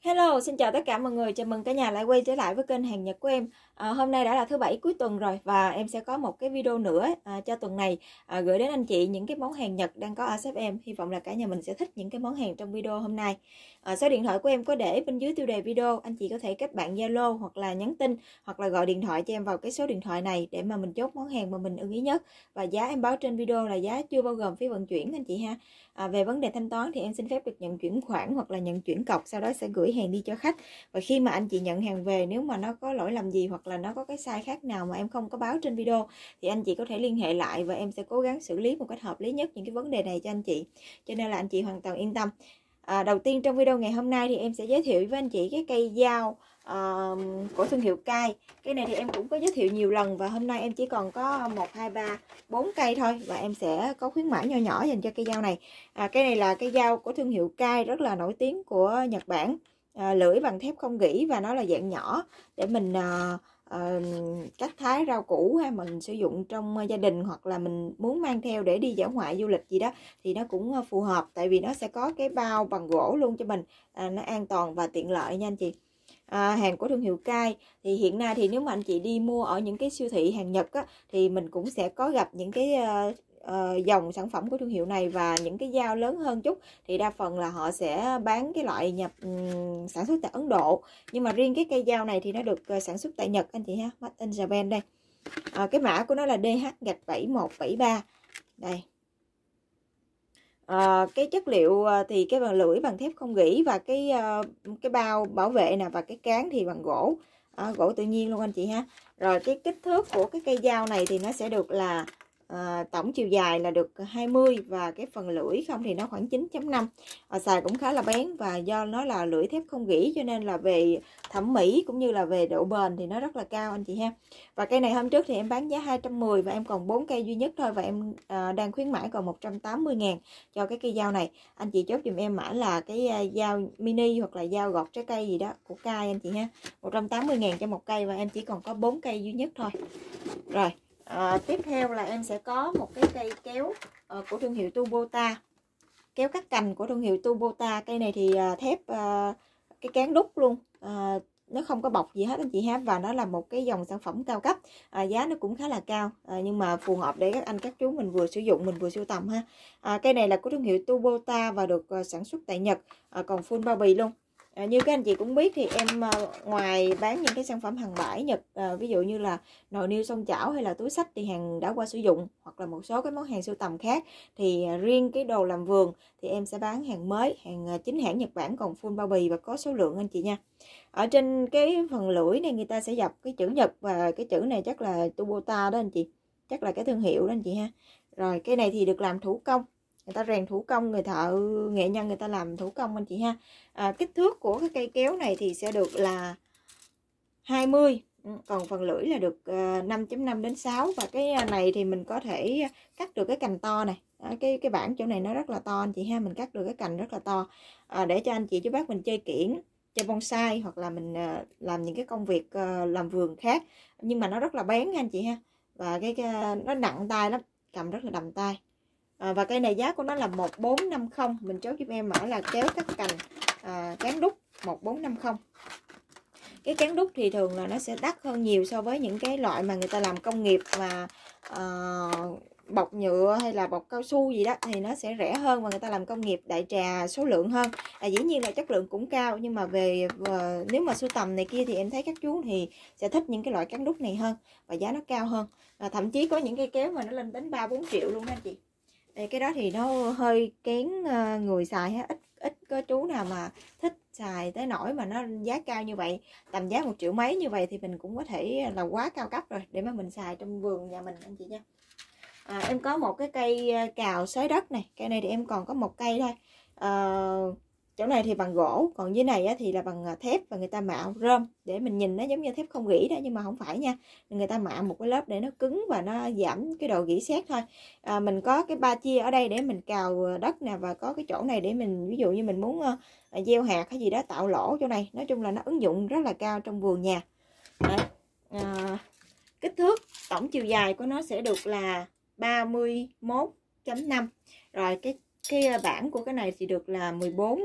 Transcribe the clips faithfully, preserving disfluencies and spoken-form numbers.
Hello, xin chào tất cả mọi người, chào mừng cả nhà lại quay trở lại với kênh Hàng Nhật của em. à, Hôm nay đã là thứ bảy cuối tuần rồi và em sẽ có một cái video nữa à, cho tuần này à, gửi đến anh chị những cái món hàng Nhật đang có ở shop em. Hy vọng là cả nhà mình sẽ thích những cái món hàng trong video hôm nay. à, Số điện thoại của em có để bên dưới tiêu đề video, anh chị có thể kết bạn Zalo hoặc là nhắn tin hoặc là gọi điện thoại cho em vào cái số điện thoại này để mà mình chốt món hàng mà mình ưng ý nhất. Và giá em báo trên video là giá chưa bao gồm phí vận chuyển anh chị ha. à, Về vấn đề thanh toán thì em xin phép được nhận chuyển khoản hoặc là nhận chuyển cọc, sau đó sẽ gửi hàng đi cho khách. Và khi mà anh chị nhận hàng về, nếu mà nó có lỗi lầm gì hoặc là nó có cái sai khác nào mà em không có báo trên video thì anh chị có thể liên hệ lại và em sẽ cố gắng xử lý một cách hợp lý nhất những cái vấn đề này cho anh chị, cho nên là anh chị hoàn toàn yên tâm. à, Đầu tiên trong video ngày hôm nay thì em sẽ giới thiệu với anh chị cái cây dao Uh, của thương hiệu Kai. Cái này thì em cũng có giới thiệu nhiều lần và hôm nay em chỉ còn có một, hai, ba, bốn cây thôi và em sẽ có khuyến mãi nho nhỏ dành cho cây dao này. à, Cái này là cây dao của thương hiệu Kai rất là nổi tiếng của Nhật Bản. à, Lưỡi bằng thép không gỉ và nó là dạng nhỏ để mình uh, uh, cắt thái rau củ hay mình sử dụng trong gia đình, hoặc là mình muốn mang theo để đi dã ngoại du lịch gì đó thì nó cũng phù hợp, tại vì nó sẽ có cái bao bằng gỗ luôn cho mình. à, Nó an toàn và tiện lợi nha anh chị. À, hàng của thương hiệu Kai thì hiện nay thì nếu mà anh chị đi mua ở những cái siêu thị hàng Nhật á, thì mình cũng sẽ có gặp những cái uh, uh, dòng sản phẩm của thương hiệu này, và những cái dao lớn hơn chút thì đa phần là họ sẽ bán cái loại nhập um, sản xuất tại Ấn Độ, nhưng mà riêng cái cây dao này thì nó được uh, sản xuất tại Nhật anh chị ha, Made in Japan đây. À, cái mã của nó là D H bảy một bảy ba đây. À, cái chất liệu thì cái bằng lưỡi bằng thép không gỉ và cái cái bao bảo vệ nè, và cái cán thì bằng gỗ à, gỗ tự nhiên luôn anh chị ha. Rồi cái kích thước của cái cây dao này thì nó sẽ được là à, tổng chiều dài là được hai mươi và cái phần lưỡi không thì nó khoảng chín chấm năm. à, Xài cũng khá là bén, và do nó là lưỡi thép không gỉ cho nên là về thẩm mỹ cũng như là về độ bền thì nó rất là cao anh chị ha. Và cây này hôm trước thì em bán giá hai trăm mười và em còn bốn cây duy nhất thôi, và em à, đang khuyến mãi còn một trăm tám mươi ngàn cho cái cây dao này. Anh chị chốt dùm em mã là cái dao mini hoặc là dao gọt trái cây gì đó của Kai anh chị ha. một trăm tám mươi ngàn cho một cây và em chỉ còn có bốn cây duy nhất thôi. Rồi à, tiếp theo là em sẽ có một cái cây kéo uh, của thương hiệu Kubota, kéo cắt cành của thương hiệu Kubota. Cây này thì uh, thép uh, cái cán đúc luôn, uh, nó không có bọc gì hết anh chị ha, và nó là một cái dòng sản phẩm cao cấp. à, giá nó cũng khá là cao, à, nhưng mà phù hợp để các anh các chú mình vừa sử dụng mình vừa sưu tầm ha. à, cây này là của thương hiệu Kubota và được uh, sản xuất tại Nhật, à, còn full bao bì luôn. À, như các anh chị cũng biết thì em uh, ngoài bán những cái sản phẩm hàng bãi Nhật, uh, ví dụ như là nồi niêu xoong chảo hay là túi xách thì hàng đã qua sử dụng, hoặc là một số cái món hàng sưu tầm khác, thì uh, riêng cái đồ làm vườn thì em sẽ bán hàng mới, hàng uh, chính hãng Nhật Bản, còn full bao bì và có số lượng anh chị nha. Ở trên cái phần lưỡi này người ta sẽ dập cái chữ Nhật, và cái chữ này chắc là Kubota đó anh chị, chắc là cái thương hiệu đó anh chị ha. Rồi cái này thì được làm thủ công, người ta rèn thủ công, người thợ nghệ nhân người ta làm thủ công anh chị ha. à, Kích thước của cái cây kéo này thì sẽ được là hai mươi, còn phần lưỡi là được năm chấm năm đến sáu. Và cái này thì mình có thể cắt được cái cành to này. Đó, cái cái bảng chỗ này nó rất là to anh chị ha, mình cắt được cái cành rất là to, à, để cho anh chị chú bác mình chơi kiểng, chơi bonsai, hoặc là mình uh, làm những cái công việc uh, làm vườn khác. Nhưng mà nó rất là bén anh chị ha, và cái, cái nó nặng tay lắm, cầm rất là đầm tay. à, Và cây này giá của nó là một bốn năm không, mình chốt giúp em mã là kéo cắt cành à, cán đúc một bốn năm không. Cái cán đúc thì thường là nó sẽ đắt hơn nhiều so với những cái loại mà người ta làm công nghiệp và uh, bọc nhựa hay là bọc cao su gì đó thì nó sẽ rẻ hơn, và người ta làm công nghiệp đại trà số lượng hơn. à, Dĩ nhiên là chất lượng cũng cao, nhưng mà về uh, nếu mà sưu tầm này kia thì em thấy các chú thì sẽ thích những cái loại cán đúc này hơn và giá nó cao hơn. à, Thậm chí có những cây kéo mà nó lên đến ba bốn triệu luôn đó anh chị. Đây, cái đó thì nó hơi kén uh, người xài ha, ít ít có chú nào mà thích xài tới nỗi mà nó giá cao như vậy, tầm giá một triệu mấy như vậy thì mình cũng có thể là quá cao cấp rồi để mà mình xài trong vườn nhà mình anh chị nha. à, Em có một cái cây cào xới đất này, cây này thì em còn có một cây thôi. à, Chỗ này thì bằng gỗ, còn dưới này á, thì là bằng thép, và người ta mạ rơm để mình nhìn nó giống như thép không gỉ đó, nhưng mà không phải nha, người ta mạ một cái lớp để nó cứng và nó giảm cái độ gỉ sét thôi. à, Mình có cái ba chia ở đây để mình cào đất nè, và có cái chỗ này để mình ví dụ như mình muốn uh, gieo hạt hay gì đó, tạo lỗ chỗ này. Nói chung là nó ứng dụng rất là cao trong vườn nhà. Đấy. À, kích thước tổng chiều dài của nó sẽ được là ba mươi mốt chấm năm. Rồi cái cái bảng của cái này thì được là mười bốn này,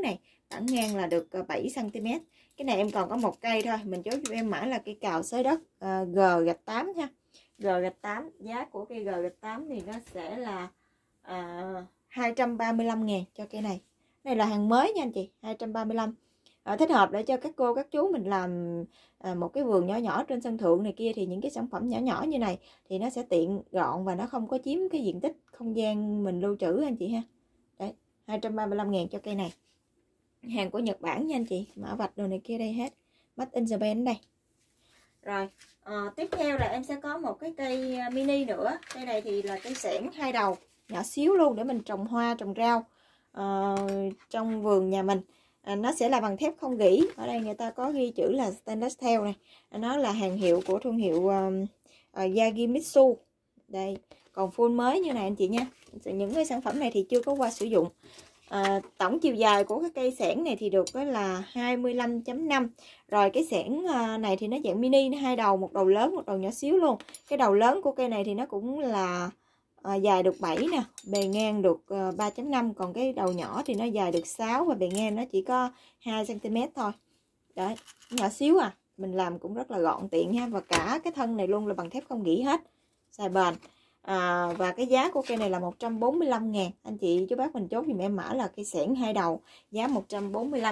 thẳng ngang là được bảy xăng ti mét. Cái này em còn có một cây thôi, mình chốt cho em mã là cây cào xới đất uh, G gạch tám nha. G gạch tám, giá của cây G gạch tám thì nó sẽ là uh, hai trăm ba mươi lăm ngàn cho cây này. Này là hàng mới nha anh chị, hai trăm ba mươi lăm. À, thích hợp để cho các cô các chú mình làm à, một cái vườn nhỏ nhỏ trên sân thượng này kia, thì những cái sản phẩm nhỏ nhỏ như này thì nó sẽ tiện gọn và nó không có chiếm cái diện tích không gian mình lưu trữ anh chị ha. Đấy, hai trăm ba mươi lăm ngàn cho cây này. Hàng của Nhật Bản nha anh chị, mã vạch đồ này kia đây hết, Made in Japan đây. Rồi à, tiếp theo là em sẽ có một cái cây mini nữa. Cây này thì là cây xẻng hai đầu nhỏ xíu luôn, để mình trồng hoa trồng rau à, trong vườn nhà mình. À, nó sẽ là bằng thép không gỉ. Ở đây người ta có ghi chữ là stainless steel này. Nó là hàng hiệu của thương hiệu uh, uh, Yagimitsu. Đây, còn full mới như này anh chị nha. Những cái sản phẩm này thì chưa có qua sử dụng. À, tổng chiều dài của cái cây xẻng này thì được đó là hai mươi lăm chấm năm. Rồi cái xẻng này thì nó dạng mini, nó hai đầu, một đầu lớn một đầu nhỏ xíu luôn. Cái đầu lớn của cây này thì nó cũng là À, dài được bảy nè, bề ngang được uh, ba chấm năm, còn cái đầu nhỏ thì nó dài được sáu và bề ngang nó chỉ có hai xăng ti mét thôi. Đấy, nhỏ xíu à, mình làm cũng rất là gọn tiện ha, và cả cái thân này luôn là bằng thép không gỉ hết, xài bền. À, và cái giá của cây này là một trăm bốn mươi lăm ngàn. Anh chị chú bác mình chốt dùm em mã là cây xẻng hai đầu, giá một trăm bốn mươi lăm.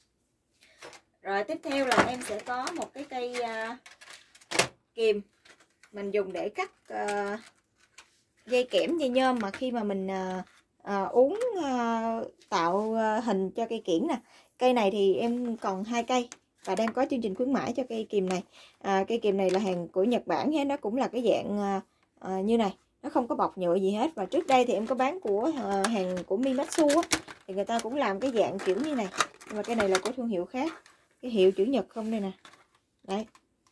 Rồi tiếp theo là em sẽ có một cái cây uh, kìm mình dùng để cắt uh, dây kẽm, dây nhôm mà khi mà mình à, à, uống à, tạo à, hình cho cây kiển nè. Cây này thì em còn hai cây và đang có chương trình khuyến mãi cho cây kìm này. À, cây kìm này là hàng của Nhật Bản hết, nó cũng là cái dạng à, à, như này, nó không có bọc nhựa gì hết. Và trước đây thì em có bán của à, hàng của Mimatsu á, thì người ta cũng làm cái dạng kiểu như này, nhưng mà cái này là của thương hiệu khác, cái hiệu chữ Nhật không đây nè. Đấy.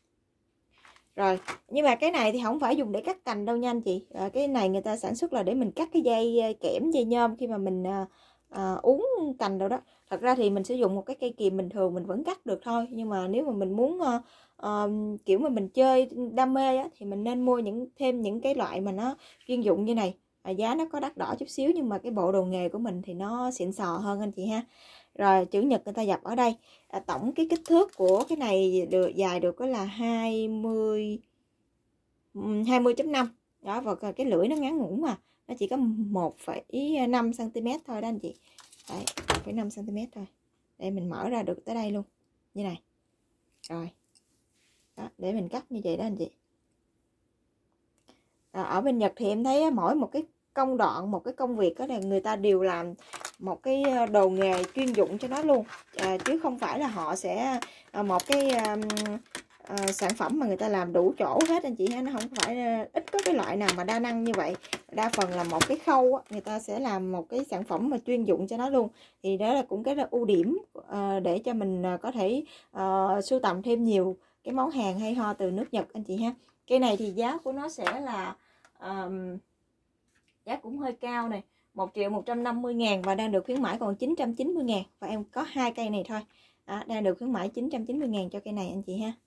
Rồi, nhưng mà cái này thì không phải dùng để cắt cành đâu nha anh chị. À, cái này người ta sản xuất là để mình cắt cái dây kẽm, dây nhôm khi mà mình à, à, uống cành đâu đó. Thật ra thì mình sử dụng một cái cây kìm bình thường mình vẫn cắt được thôi. Nhưng mà nếu mà mình muốn à, à, kiểu mà mình chơi đam mê á, thì mình nên mua những thêm những cái loại mà nó chuyên dụng như này. À, giá nó có đắt đỏ chút xíu nhưng mà cái bộ đồ nghề của mình thì nó xịn sò hơn anh chị ha. Rồi chữ Nhật người ta dập ở đây. À, tổng cái kích thước của cái này được dài được có là hai mươi hai mươi chấm năm. Đó, và cái lưỡi nó ngắn ngủn mà, nó chỉ có một phẩy năm xăng ti mét thôi đó anh chị. Đấy, một phẩy năm xăng ti mét thôi. Để mình mở ra được tới đây luôn. Như này. Rồi. Đó, để mình cắt như vậy đó anh chị. À, ở bên Nhật thì em thấy mỗi một cái công đoạn, một cái công việc đó là người ta đều làm một cái đồ nghề chuyên dụng cho nó luôn. À, chứ không phải là họ sẽ một cái um, uh, sản phẩm mà người ta làm đủ chỗ hết anh chị ha. Nó không phải, ít có cái loại nào mà đa năng như vậy. Đa phần là một cái khâu á, người ta sẽ làm một cái sản phẩm mà chuyên dụng cho nó luôn. Thì đó là cũng cái là ưu điểm uh, để cho mình có thể uh, sưu tầm thêm nhiều cái món hàng hay ho từ nước Nhật anh chị ha. Cái này thì giá của nó sẽ là um, giá cũng hơi cao này, một triệu một trăm năm mươi ngàn và đang được khuyến mãi còn chín trăm chín mươi ngàn. Và em có hai cây này thôi. Đó, đang được khuyến mãi chín trăm chín mươi ngàn cho cây này anh chị ha.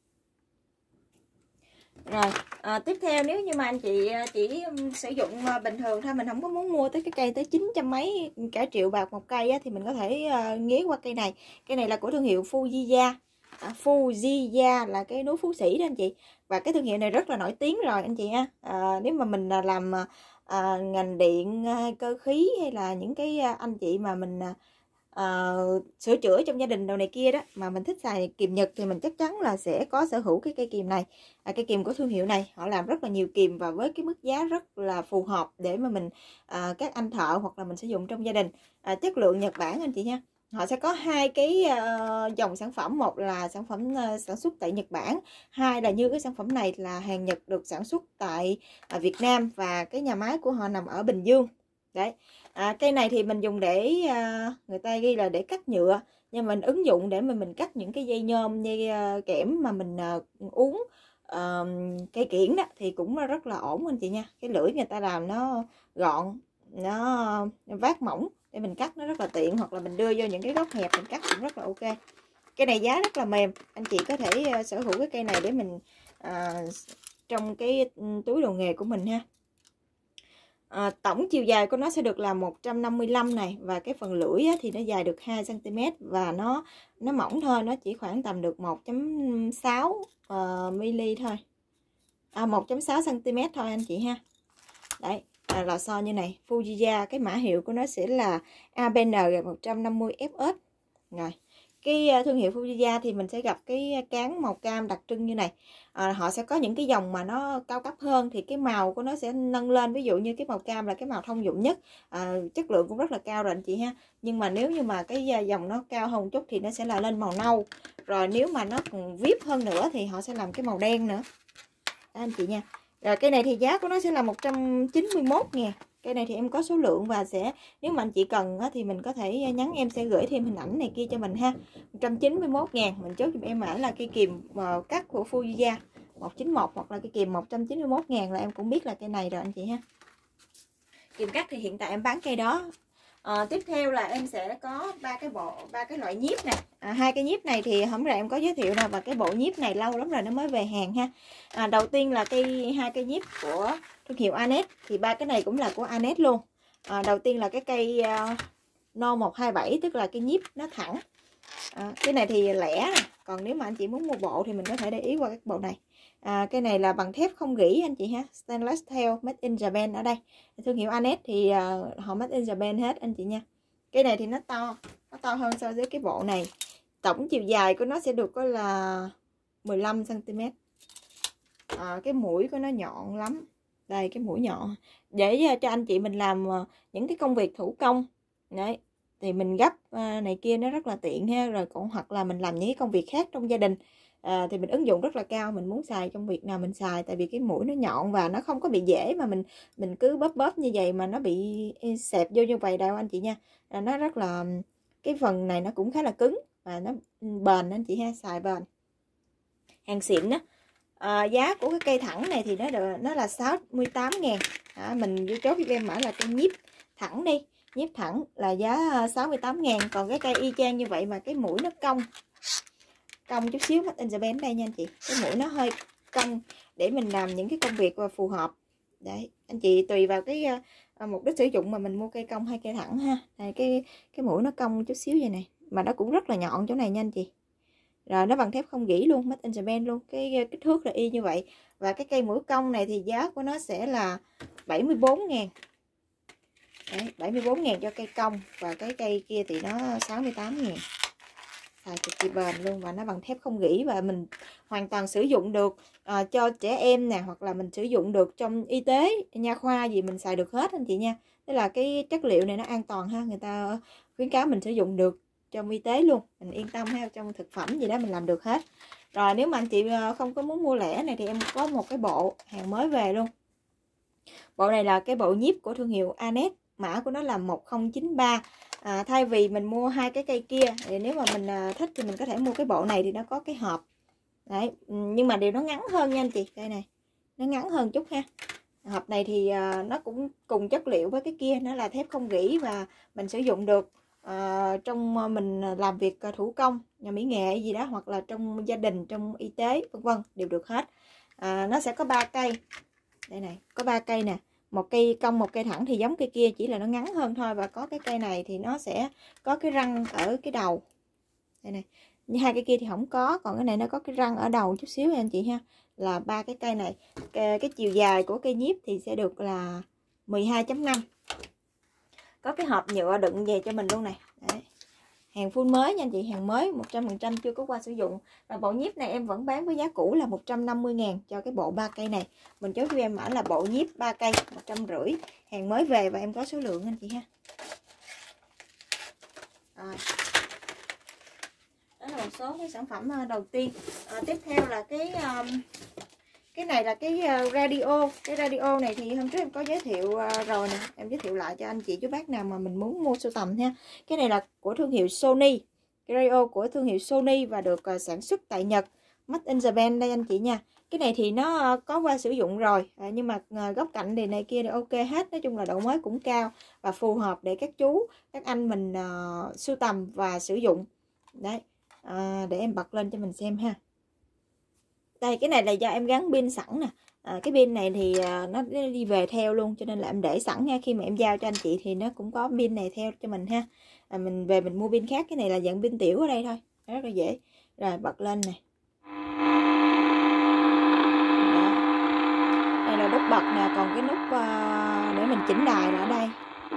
Rồi, à, tiếp theo nếu như mà anh chị chỉ sử dụng bình thường thôi, mình không có muốn mua tới cái cây tới chín trăm mấy, cả triệu bạc một cây á, thì mình có thể uh, nghía qua cây này. Cây này là của thương hiệu Fujiya. À, Fujiya là cái núi Phú Sĩ đó anh chị. Và cái thương hiệu này rất là nổi tiếng rồi anh chị ha. À, nếu mà mình làm à, ngành điện, cơ khí hay là những cái anh chị mà mình à, sửa chữa trong gia đình đồ này kia đó, mà mình thích xài kìm Nhật thì mình chắc chắn là sẽ có sở hữu cái cây kìm này. À, cây kìm của thương hiệu này họ làm rất là nhiều kìm và với cái mức giá rất là phù hợp để mà mình à, các anh thợ hoặc là mình sử dụng trong gia đình. À, chất lượng Nhật Bản anh chị nha. Họ sẽ có hai cái uh, dòng sản phẩm, một là sản phẩm uh, sản xuất tại Nhật Bản, hai là như cái sản phẩm này là hàng Nhật được sản xuất tại uh, Việt Nam và cái nhà máy của họ nằm ở Bình Dương. Đấy, à, cây này thì mình dùng để uh, người ta ghi là để cắt nhựa, nhưng mình ứng dụng để mà mình cắt những cái dây nhôm, dây uh, kẽm mà mình uh, uống uh, cây kiển đó thì cũng rất là ổn anh chị nha. Cái lưỡi người ta làm nó gọn, nó vát mỏng để mình cắt nó rất là tiện, hoặc là mình đưa vô những cái góc hẹp mình cắt cũng rất là ok. Cây này giá rất là mềm, anh chị có thể uh, sở hữu cái cây này để mình uh, trong cái túi đồ nghề của mình ha. À, tổng chiều dài của nó sẽ được là một trăm năm mươi lăm này, và cái phần lưỡi á, thì nó dài được hai xăng ti mét và nó nó mỏng thôi, nó chỉ khoảng tầm được một phẩy sáu uh, mm thôi, à, một phẩy sáu xăng ti mét thôi anh chị ha. Đấy, à, lò xo như này. Fujiya cái mã hiệu của nó sẽ là a bê en một trăm năm mươi ép ét. Rồi, cái thương hiệu Fujiya thì mình sẽ gặp cái cán màu cam đặc trưng như này. À, họ sẽ có những cái dòng mà nó cao cấp hơn thì cái màu của nó sẽ nâng lên. Ví dụ như cái màu cam là cái màu thông dụng nhất, à, chất lượng cũng rất là cao rồi anh chị ha. Nhưng mà nếu như mà cái dòng nó cao hơn một chút thì nó sẽ là lên màu nâu. Rồi nếu mà nó còn vip hơn nữa thì họ sẽ làm cái màu đen nữa. Đó anh chị nha. Rồi cái này thì giá của nó sẽ là một trăm chín mươi mốt ngàn. Cái này thì em có số lượng và sẽ nếu mà anh chị cần thì mình có thể nhắn, em sẽ gửi thêm hình ảnh này kia cho mình ha. Một trăm chín mươi mốt ngàn. Mình chốt giúp em mã là cây kìm cắt của Fujiya một chín một hoặc là cây kìm một trăm chín mươi mốt ngàn là em cũng biết là cây này rồi anh chị ha. Kìm cắt thì hiện tại em bán cây đó. À, tiếp theo là em sẽ có ba cái bộ ba cái loại nhíp này. À, hai cái nhíp này thì hôm rồi em có giới thiệu nè, và cái bộ nhíp này lâu lắm rồi nó mới về hàng ha. À, đầu tiên là cây hai cây nhíp của thương hiệu Anet, thì ba cái này cũng là của Anet luôn. À, đầu tiên là cái cây uh, No một hai bảy, tức là cái nhíp nó thẳng. À, cái này thì lẻ này. Còn nếu mà anh chị muốn mua bộ thì mình có thể để ý qua cái bộ này. À, cái này là bằng thép không gỉ anh chị ha, stainless steel made in Japan. Ở đây thương hiệu Anet thì uh, họ made in Japan hết anh chị nha. Cái này thì nó to, nó to hơn so với cái bộ này. Tổng chiều dài của nó sẽ được có là mười lăm xăng ti mét. À, cái mũi của nó nhọn lắm. Đây cái mũi nhọn để cho anh chị mình làm những cái công việc thủ công đấy, thì mình gấp này kia nó rất là tiện ha. Rồi cũng hoặc là mình làm những cái công việc khác trong gia đình, à, thì mình ứng dụng rất là cao. Mình muốn xài trong việc nào mình xài, tại vì cái mũi nó nhọn và nó không có bị dễ mà mình mình cứ bóp bóp như vậy mà nó bị xẹp vô như vậy đâu anh chị nha. À, nó rất là, cái phần này nó cũng khá là cứng và nó bền anh chị ha, xài bền, hàng xịn đó. À, giá của cái cây thẳng này thì nó được, nó là sáu mươi tám ngàn. À, mình vô chốt với em mã là cây nhíp thẳng đi. Nhíp thẳng là giá sáu mươi tám ngàn. Còn cái cây y chang như vậy mà cái mũi nó cong cong chút xíu, made in Japan đây nha anh chị. Cái mũi nó hơi cong để mình làm những cái công việc phù hợp. Đấy, anh chị tùy vào cái uh, mục đích sử dụng mà mình mua cây cong hay cây thẳng ha. Đây, cái cái mũi nó cong chút xíu vậy này, mà nó cũng rất là nhọn chỗ này nha anh chị. Rồi nó bằng thép không gỉ luôn, made in Japan luôn. Cái kích thước là y như vậy. Và cái cây mũi cong này thì giá của nó sẽ là bảy mươi bốn ngàn. Đấy, bảy mươi bốn ngàn cho cây cong. Và cái cây kia thì nó sáu mươi tám ngàn. Xài cực kỳ bền luôn. Và nó bằng thép không gỉ. Và mình hoàn toàn sử dụng được à, cho trẻ em nè, hoặc là mình sử dụng được trong y tế, nha khoa gì mình xài được hết anh chị nha. Tức là cái chất liệu này nó an toàn ha. Người ta khuyến cáo mình sử dụng được trong y tế luôn, mình yên tâm ha, trong thực phẩm gì đó mình làm được hết. Rồi nếu mà anh chị không có muốn mua lẻ này thì em có một cái bộ hàng mới về luôn. Bộ này là cái bộ nhíp của thương hiệu Anet, mã của nó là một không chín ba. À, thay vì mình mua hai cái cây kia thì nếu mà mình thích thì mình có thể mua cái bộ này, thì nó có cái hộp đấy, nhưng mà điều nó ngắn hơn nha anh chị. Cây này nó ngắn hơn chút ha. Hộp này thì nó cũng cùng chất liệu với cái kia, nó là thép không gỉ và mình sử dụng được À, trong mình làm việc thủ công, nhà mỹ nghệ gì đó, hoặc là trong gia đình, trong y tế vân vân đều được hết. À, nó sẽ có ba cây đây này, có ba cây nè, một cây cong một cây thẳng, thì giống cây kia chỉ là nó ngắn hơn thôi. Và có cái cây này thì nó sẽ có cái răng ở cái đầu đây này, như hai cây kia thì không có, còn cái này nó có cái răng ở đầu chút xíu anh chị ha. Là ba cái cây này. Cái, cái chiều dài của cây nhíp thì sẽ được là mười hai chấm năm. Có cái hộp nhựa đựng về cho mình luôn này. Đấy. Hàng full mới nha anh chị, hàng mới một trăm phần trăm chưa có qua sử dụng. Và bộ nhíp này em vẫn bán với giá cũ là một trăm năm mươi ngàn cho cái bộ ba cây này. Mình chốt cho em mã là bộ nhíp ba cây một trăm rưỡi. Hàng mới về và em có số lượng anh chị ha. À. Đó là một số cái sản phẩm đầu tiên. À, tiếp theo là cái um, cái này là cái radio. Cái radio này thì hôm trước em có giới thiệu rồi nè, em giới thiệu lại cho anh chị chú bác nào mà mình muốn mua sưu tầm ha. Cái này là của thương hiệu Sony. Cái radio của thương hiệu Sony và được sản xuất tại Nhật, made in Japan đây anh chị nha. Cái này thì nó có qua sử dụng rồi, nhưng mà góc cạnh thì này kia thì ok hết. Nói chung là độ mới cũng cao và phù hợp để các chú các anh mình uh, sưu tầm và sử dụng. Đấy, à, để em bật lên cho mình xem ha. Đây, cái này là do em gắn pin sẵn nè. À, cái pin này thì à, nó đi về theo luôn, cho nên là em để sẵn nha, khi mà em giao cho anh chị thì nó cũng có pin này theo cho mình ha. À, mình về mình mua pin khác, cái này là dạng pin tiểu ở đây thôi, rất là dễ. Rồi bật lên này, đây là nút bật nè, còn cái nút uh, để mình chỉnh đài là ở đây.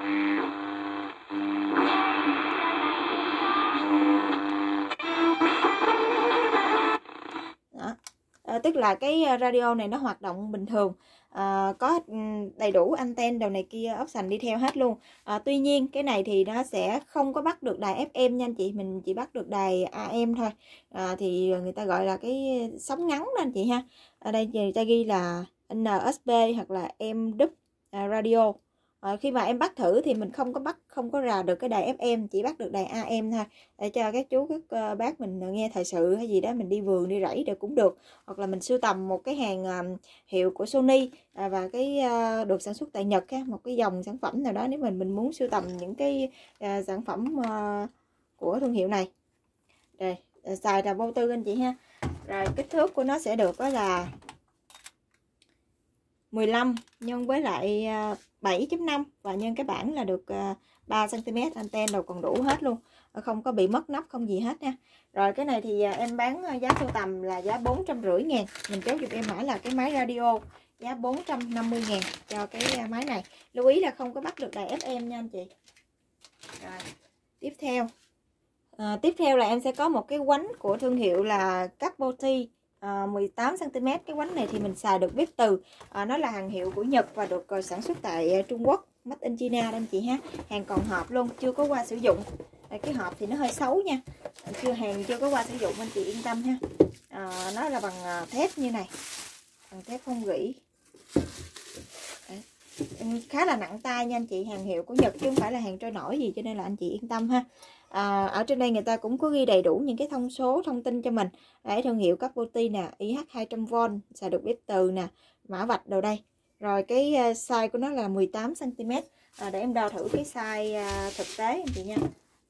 Đó. À, tức là cái radio này nó hoạt động bình thường, à, có đầy đủ anten đầu này kia option đi theo hết luôn. À, tuy nhiên cái này thì nó sẽ không có bắt được đài ép em nha anh chị, mình chỉ bắt được đài a em thôi. À, thì người ta gọi là cái sóng ngắn đó anh chị ha. Ở đây người ta ghi là en ét bê hoặc là em đê u pê radio. À, khi mà em bắt thử thì mình không có bắt không có rà được cái đài ép em, chỉ bắt được đài a em thôi, để cho các chú các uh, bác mình nghe thời sự hay gì đó, mình đi vườn đi rẫy được cũng được. Hoặc là mình sưu tầm một cái hàng uh, hiệu của Sony uh, và cái uh, được sản xuất tại Nhật á, một cái dòng sản phẩm nào đó, nếu mình mình muốn sưu tầm những cái uh, sản phẩm uh, của thương hiệu này. Đây, uh, xài là vô tư anh chị ha. Rồi kích thước của nó sẽ được đó là mười lăm nhân với lại bảy chấm năm và nhân cái bảng là được ba xăng ti mét, anten đầu còn đủ hết luôn, không có bị mất nắp không gì hết nha. Rồi cái này thì em bán giá sưu tầm là giá bốn trăm rưỡi ngàn, mình chốt giúp em mã là cái máy radio giá bốn trăm năm mươi ngàn cho cái máy này. Lưu ý là không có bắt được đài ép em nha anh chị. Rồi tiếp theo à, tiếp theo là em sẽ có một cái quánh của thương hiệu là Capoti. À, mười tám xăng ti mét. Cái quánh này thì mình xài được bếp từ, à, nó là hàng hiệu của Nhật và được uh, sản xuất tại uh, Trung Quốc, Made in China đó anh chị ha. Hàng còn hộp luôn, chưa có qua sử dụng. À, cái hộp thì nó hơi xấu nha, chưa hàng chưa có qua sử dụng, anh chị yên tâm ha. À, nó là bằng uh, thép như này, bằng thép không gỉ. Đấy. Khá là nặng tay nha anh chị, hàng hiệu của Nhật chứ không phải là hàng trôi nổi gì, cho nên là anh chị yên tâm ha. À, ở trên đây người ta cũng có ghi đầy đủ những cái thông số thông tin cho mình. Đấy, thương hiệu Capoti nè, i hát hai trăm vôn, xài được bếp từ nè, mã vạch đầu đây. Rồi cái uh, size của nó là mười tám xăng ti mét. À, để em đo thử cái size uh, thực tế anh chị nha.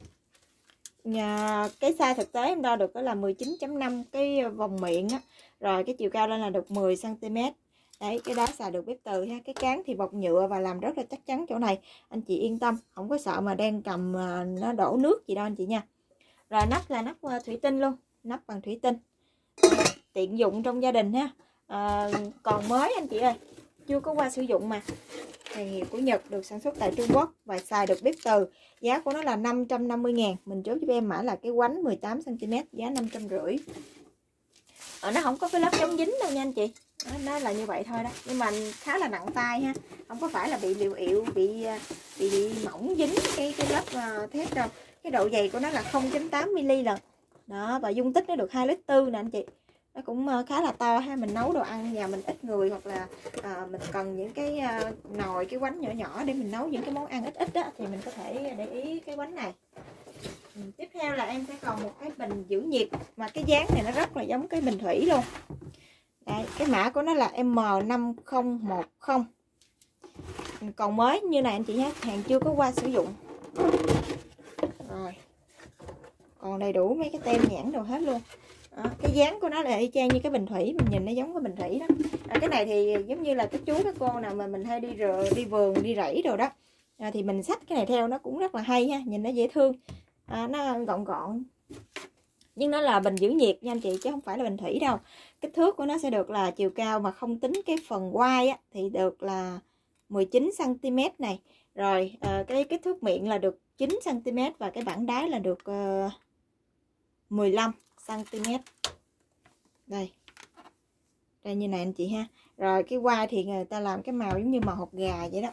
Nhà, cái size thực tế em đo được đó là mười chín chấm năm cái vòng miệng á. Rồi cái chiều cao lên là được mười xăng ti mét. Đấy, cái đó xài được bếp từ ha. Cái cán thì bọc nhựa và làm rất là chắc chắn chỗ này, anh chị yên tâm, không có sợ mà đang cầm nó đổ nước gì đâu anh chị nha. Rồi nắp là nắp thủy tinh luôn, nắp bằng thủy tinh, tiện dụng trong gia đình ha. À, còn mới anh chị ơi, chưa có qua sử dụng mà. Hàng hiệu của Nhật, được sản xuất tại Trung Quốc và xài được bếp từ. Giá của nó là năm trăm năm mươi ngàn, mình chốt giúp em mã là cái quánh mười tám xăng ti mét, giá năm trăm rưỡi. Ở nó không có cái lớp chống dính đâu nha anh chị, nó là như vậy thôi đó, nhưng mà khá là nặng tay ha, không có phải là bị liều ịu, bị bị, bị mỏng dính cái cái lớp thép đâu. Cái độ dày của nó là không chấm tám mi li lận đó, và dung tích nó được hai lít tư nè anh chị, nó cũng khá là to ha. Mình nấu đồ ăn nhà mình ít người, hoặc là à, mình cần những cái à, nồi, cái quánh nhỏ nhỏ để mình nấu những cái món ăn ít ít đó, thì mình có thể để ý cái quánh này. Ừ, tiếp theo là em sẽ còn một cái bình giữ nhiệt, mà cái dáng này nó rất là giống cái bình thủy luôn. Đây, cái mã của nó là em năm không một không, còn mới như này anh chị nhé, hàng chưa có qua sử dụng. Rồi còn đầy đủ mấy cái tem nhãn đồ hết luôn. Đó, cái dáng của nó là y chang như cái bình thủy, mình nhìn nó giống cái bình thủy đó. À, cái này thì giống như là các chú các cô nào mà mình hay đi rờ, đi vườn đi rẫy đồ đó, à, thì mình xách cái này theo nó cũng rất là hay ha, nhìn nó dễ thương. À, nó gọn gọn, nhưng nó là bình giữ nhiệt nha anh chị, chứ không phải là bình thủy đâu. Kích thước của nó sẽ được là chiều cao mà không tính cái phần quai á, thì được là mười chín xăng ti mét này. Rồi à, cái kích thước miệng là được chín xăng ti mét và cái bảng đáy là được uh, mười lăm xăng ti mét. Đây, đây như này anh chị ha. Rồi cái quai thì người ta làm cái màu giống như màu hột gà vậy đó.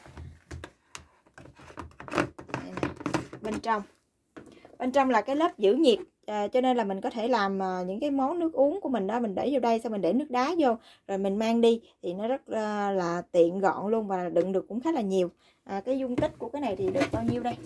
Đây này. Bên trong bên trong là cái lớp giữ nhiệt, à, cho nên là mình có thể làm à, những cái món nước uống của mình đó, mình để vô đây, xong mình để nước đá vô rồi mình mang đi thì nó rất à, là tiện gọn luôn, và đựng được cũng khá là nhiều. À, cái dung tích của cái này thì được bao nhiêu đây?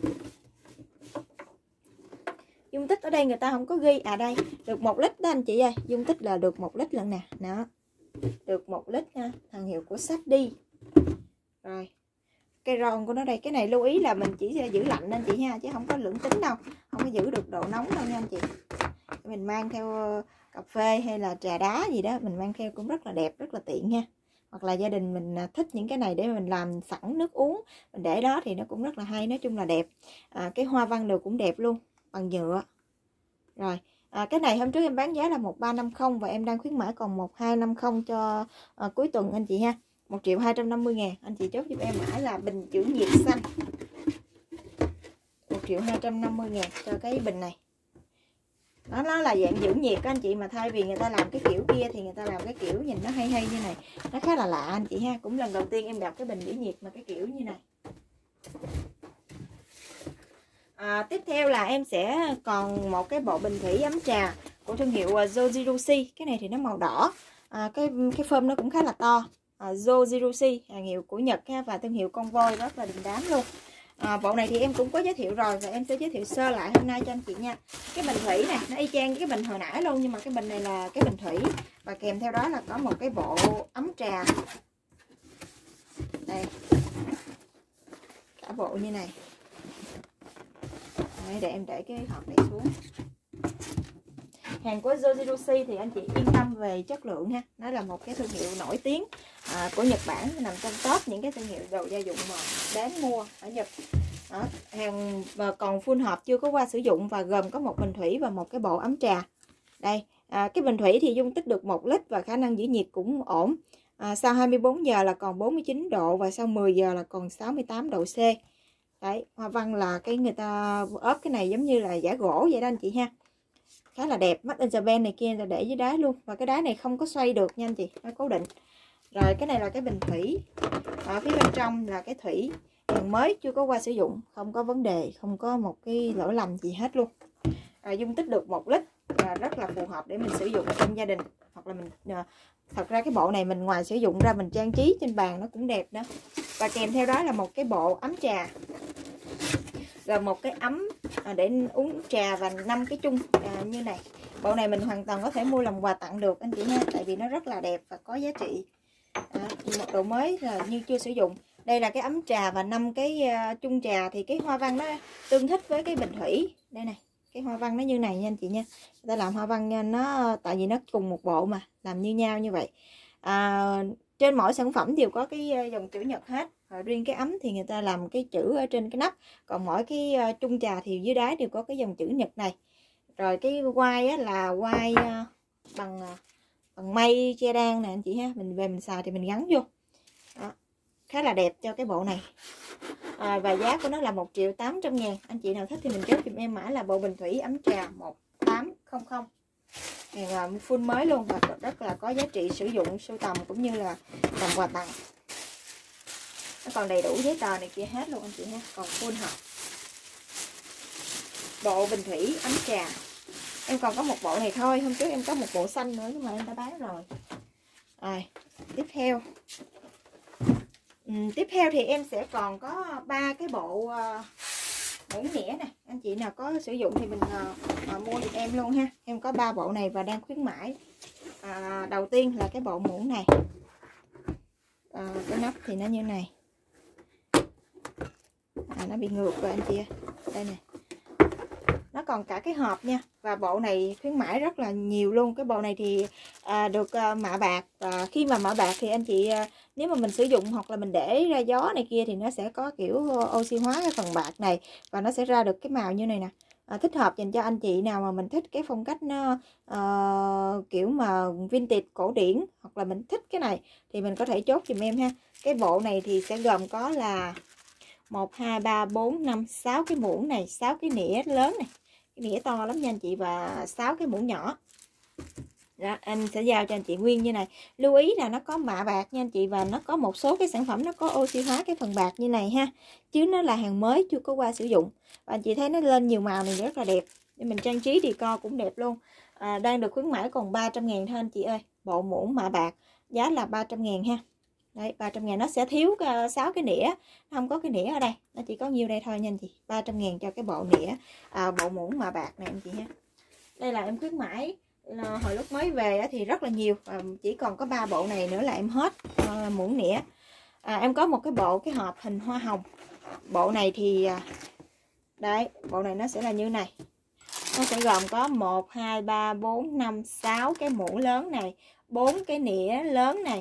Dung tích ở đây người ta không có ghi, à đây được một lít đó anh chị ơi, dung tích là được một lít lần nè, đó được một lít nha, hàng hiệu của Safdi. Rồi cây ron của nó đây, cái này lưu ý là mình chỉ giữ lạnh anh chị ha, chứ không có lưỡng tính đâu, không có giữ được độ nóng đâu nha anh chị. Mình mang theo cà phê hay là trà đá gì đó, mình mang theo cũng rất là đẹp, rất là tiện ha. hoặc là gia đình mình thích những cái này để mình làm sẵn nước uống, mình để đó thì nó cũng rất là hay. Nói chung là đẹp. À, cái hoa văn đều cũng đẹp luôn, bằng nhựa. Rồi à, cái này hôm trước em bán giá là một ba năm không và em đang khuyến mãi còn một hai năm không cho à, cuối tuần anh chị ha. Một triệu hai trăm năm mươi ngàn. Anh chị chốt giúp em mã là bình giữ nhiệt xanh, một triệu hai trăm năm mươi ngàn cho cái bình này. Đó, nó là dạng giữ nhiệt các anh chị, mà thay vì người ta làm cái kiểu kia thì người ta làm cái kiểu nhìn nó hay hay như này, nó khá là lạ anh chị ha. Cũng lần đầu tiên em gặp cái bình giữ nhiệt mà cái kiểu như này. À, tiếp theo là em sẽ còn một cái bộ bình thủy ấm trà của thương hiệu Jojirushi. Cái này thì nó màu đỏ, à, cái cái phơm nó cũng khá là to. à, Jojirushi hàng hiệu của Nhật ha, và thương hiệu con voi rất là đình đám luôn. À, bộ này thì em cũng có giới thiệu rồi và em sẽ giới thiệu sơ lại hôm nay cho anh chị nha. Cái bình thủy này nó y chang với cái bình hồi nãy luôn, nhưng mà cái bình này là cái bình thủy và kèm theo đó là có một cái bộ ấm trà đây, cả bộ như này. Đấy, để em để cái hộp này xuống. Hàng của Jojirushi thì anh chị yên tâm về chất lượng ha. Nó là một cái thương hiệu nổi tiếng à, của Nhật Bản, nằm trong top những cái thương hiệu đồ gia dụng mà đáng mua ở Nhật. Đó, hàng và còn full hộp chưa có qua sử dụng và gồm có một bình thủy và một cái bộ ấm trà. Đây, à, cái bình thủy thì dung tích được một lít và khả năng giữ nhiệt cũng ổn. À, sau hai mươi bốn giờ là còn bốn mươi chín độ và sau mười giờ là còn sáu mươi tám độ C. Đấy, hoa văn là cái người ta ốp cái này giống như là giả gỗ vậy đó anh chị ha. Khá là đẹp, Made in Japan này kia là để dưới đáy luôn. Và cái đáy này không có xoay được nha anh chị, nó cố định. Rồi cái này là cái bình thủy. Ở phía bên trong là cái thủy, hàng mới chưa có qua sử dụng, không có vấn đề, không có một cái lỗi lầm gì hết luôn. À, dung tích được một lít và rất là phù hợp để mình sử dụng trong gia đình. Hoặc là mình à, thật ra cái bộ này mình ngoài sử dụng ra mình trang trí trên bàn nó cũng đẹp nữa. Và kèm theo đó là một cái bộ ấm trà, rồi một cái ấm để uống trà và năm cái chung à, như này. Bộ này mình hoàn toàn có thể mua làm quà tặng được anh chị nha, tại vì nó rất là đẹp và có giá trị. À, một độ mới là như chưa sử dụng. Đây là cái ấm trà và năm cái uh, chung trà, thì cái hoa văn nó tương thích với cái bình thủy. Đây này, cái hoa văn nó như này nha anh chị nha. Người ta làm hoa văn nó tại vì nó cùng một bộ mà làm như nhau như vậy. À, trên mỗi sản phẩm đều có cái dòng chữ Nhật hết. Rồi riêng cái ấm thì người ta làm cái chữ ở trên cái nắp, còn mỗi cái uh, chung trà thì dưới đáy đều có cái dòng chữ Nhật này. Rồi cái quai á, là quai uh, bằng uh, bằng mây che đan nè anh chị ha, mình về mình xài thì mình gắn vô. Đó, khá là đẹp cho cái bộ này. À, và giá của nó là một triệu tám trăm ngàn. Anh chị nào thích thì mình chốt giùm em mã là bộ bình thủy ấm trà một tám không không. Hàng full mới luôn và rất là có giá trị sử dụng, sưu tầm cũng như là làm quà tặng. Nó còn đầy đủ giấy tờ này kia hết luôn anh chị ha, còn full hộp. Bộ bình thủy ấm trà. Em còn có một bộ này thôi, hôm trước em có một bộ xanh nữa nhưng mà em đã bán rồi. Rồi, tiếp theo. Ừ, tiếp theo thì em sẽ còn có ba cái bộ uh, muỗng nĩa này. Anh chị nào có sử dụng thì mình uh, uh, mua giùm em luôn ha. Em có ba bộ này và đang khuyến mãi. À, đầu tiên là cái bộ muỗng này. À, cái nắp thì nó như này. À, nó bị ngược rồi anh chị ơi. Đây nè. Nó còn cả cái hộp nha. Và bộ này khuyến mãi rất là nhiều luôn. Cái bộ này thì à, được à, mạ bạc. Và khi mà mạ bạc thì anh chị à, nếu mà mình sử dụng hoặc là mình để ra gió này kia thì nó sẽ có kiểu oxy hóa cái phần bạc này. Và nó sẽ ra được cái màu như này nè. À, thích hợp dành cho anh chị nào mà mình thích cái phong cách nó uh, kiểu mà vintage cổ điển, hoặc là mình thích cái này thì mình có thể chốt giùm em ha. Cái bộ này thì sẽ gồm có là một, hai, ba, bốn, năm, sáu cái muỗng này, sáu cái nĩa lớn này. Cái nĩa to lắm nha anh chị, và sáu cái muỗng nhỏ. Đó, em sẽ giao cho anh chị nguyên như này. Lưu ý là nó có mạ bạc nha anh chị, và nó có một số cái sản phẩm nó có oxy hóa cái phần bạc như này ha. Chứ nó là hàng mới chưa có qua sử dụng. Và anh chị thấy nó lên nhiều màu này rất là đẹp. Để mình trang trí decor cũng đẹp luôn. À, đang được khuyến mãi còn ba trăm ngàn thôi anh chị ơi. Bộ muỗng mạ bạc giá là ba trăm ngàn ha. Đấy, ba trăm ngàn, nó sẽ thiếu uh, sáu cái nĩa. Nó không có cái nĩa ở đây, nó chỉ có nhiêu đây thôi nha anh chị. Ba trăm ngàn cho cái bộ nĩa à, bộ muỗng mạ bạc này anh chị ha. Đây là em khuyến mãi à, hồi lúc mới về thì rất là nhiều, à, chỉ còn có ba bộ này nữa là em hết à, muỗng nĩa. À, em có một cái bộ cái hộp hình hoa hồng. Bộ này thì à, đấy, bộ này nó sẽ là như này. Nó sẽ gồm có một, hai, ba, bốn, năm, sáu cái muỗng lớn này, bốn cái nĩa lớn này,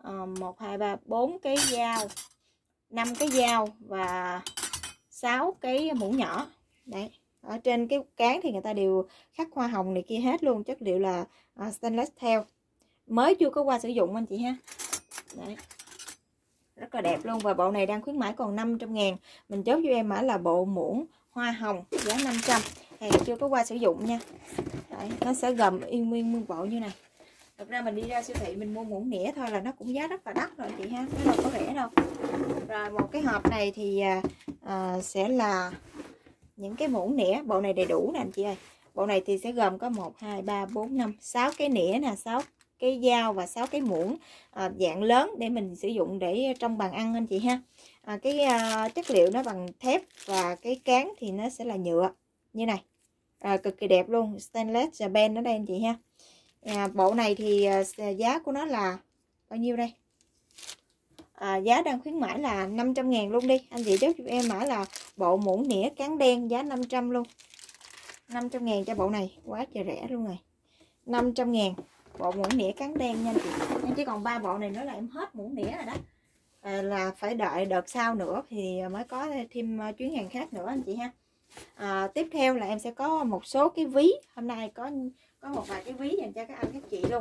một hai ba bốn cái dao, năm cái dao và sáu cái muỗng nhỏ. Đấy, ở trên cái cán thì người ta đều khắc hoa hồng này kia hết luôn, chất liệu là uh, stainless steel, mới chưa có qua sử dụng anh chị ha. Đấy, rất là đẹp luôn. Và bộ này đang khuyến mãi còn năm trăm ngàn, mình chốt cho em mã là bộ muỗng hoa hồng giá năm trăm, hàng chưa có qua sử dụng nha. Đấy, nó sẽ gồm yên nguyên nguyên bộ như này. Thật ra mình đi ra siêu thị mình mua muỗng nĩa thôi là nó cũng giá rất là đắt rồi chị ha, nó đâu có rẻ đâu. Rồi một cái hộp này thì à, sẽ là những cái muỗng nĩa, bộ này đầy đủ nè anh chị ơi. Bộ này thì sẽ gồm có một hai ba bốn năm sáu cái nĩa nè, sáu cái dao và sáu cái muỗng à, dạng lớn để mình sử dụng để trong bàn ăn anh chị ha. À, cái à, chất liệu nó bằng thép và cái cán thì nó sẽ là nhựa như này, à, cực kỳ đẹp luôn, stainless và ben ở đây anh chị ha. À, bộ này thì à, giá của nó là bao nhiêu đây? À, giá đang khuyến mãi là năm trăm ngàn luôn đi. Anh chị chốt giúp em mã là bộ muỗng nĩa cán đen giá năm trăm luôn. năm trăm ngàn cho bộ này, quá trời rẻ luôn rồi. năm trăm ngàn bộ muỗng nĩa cán đen nha anh chị. Em chỉ còn ba bộ này nữa là em hết muỗng nĩa rồi đó. À, là phải đợi đợt sau nữa thì mới có thêm chuyến hàng khác nữa anh chị ha. À, tiếp theo là em sẽ có một số cái ví, hôm nay có có một vài cái ví dành cho các anh các chị luôn.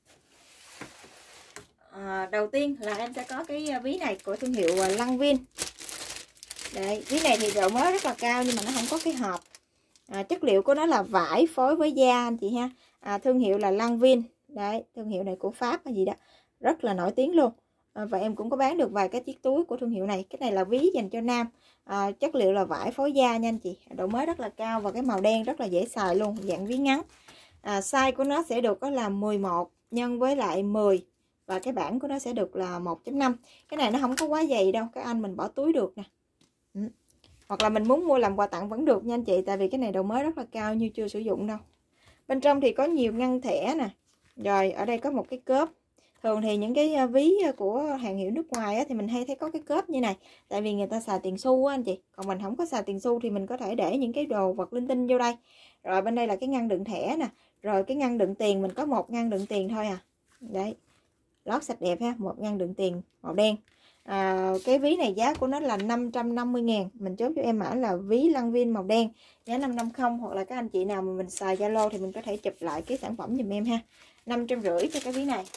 À, đầu tiên là em sẽ có cái ví này của thương hiệu Lăng Vin. Đấy, ví này thì độ mới rất là cao nhưng mà nó không có cái hộp. À, chất liệu của nó là vải phối với da anh chị ha. À, thương hiệu là Lăng Vin. Đấy, thương hiệu này của Pháp hay gì đó, rất là nổi tiếng luôn. À, và em cũng có bán được vài cái chiếc túi của thương hiệu này. Cái này là ví dành cho nam. À, chất liệu là vải phối da nha anh chị, độ mới rất là cao và cái màu đen rất là dễ xài luôn, dạng ví ngắn. À, size của nó sẽ được có là mười một nhân với lại mười và cái bản của nó sẽ được là một chấm năm. Cái này nó không có quá dày đâu, các anh mình bỏ túi được nè. Ừ. Hoặc là mình muốn mua làm quà tặng vẫn được nha anh chị, tại vì cái này độ mới rất là cao như chưa sử dụng đâu. Bên trong thì có nhiều ngăn thẻ nè. Rồi ở đây có một cái cớp. Thường thì những cái ví của hàng hiệu nước ngoài á, thì mình hay thấy có cái cớp như này, tại vì người ta xài tiền xu á anh chị. Còn mình không có xài tiền xu thì mình có thể để những cái đồ vật linh tinh vô đây. Rồi bên đây là cái ngăn đựng thẻ nè. Rồi cái ngăn đựng tiền mình có một ngăn đựng tiền thôi à. Đấy, lót sạch đẹp ha, một ngăn đựng tiền màu đen. À, cái ví này giá của nó là năm trăm năm mươi ngàn, mình chốt cho em mã là ví Lăng Vin màu đen giá năm trăm năm mươi. Hoặc là các anh chị nào mà mình xài Zalo thì mình có thể chụp lại cái sản phẩm giùm em ha. Năm trăm rưỡi cho cái ví này.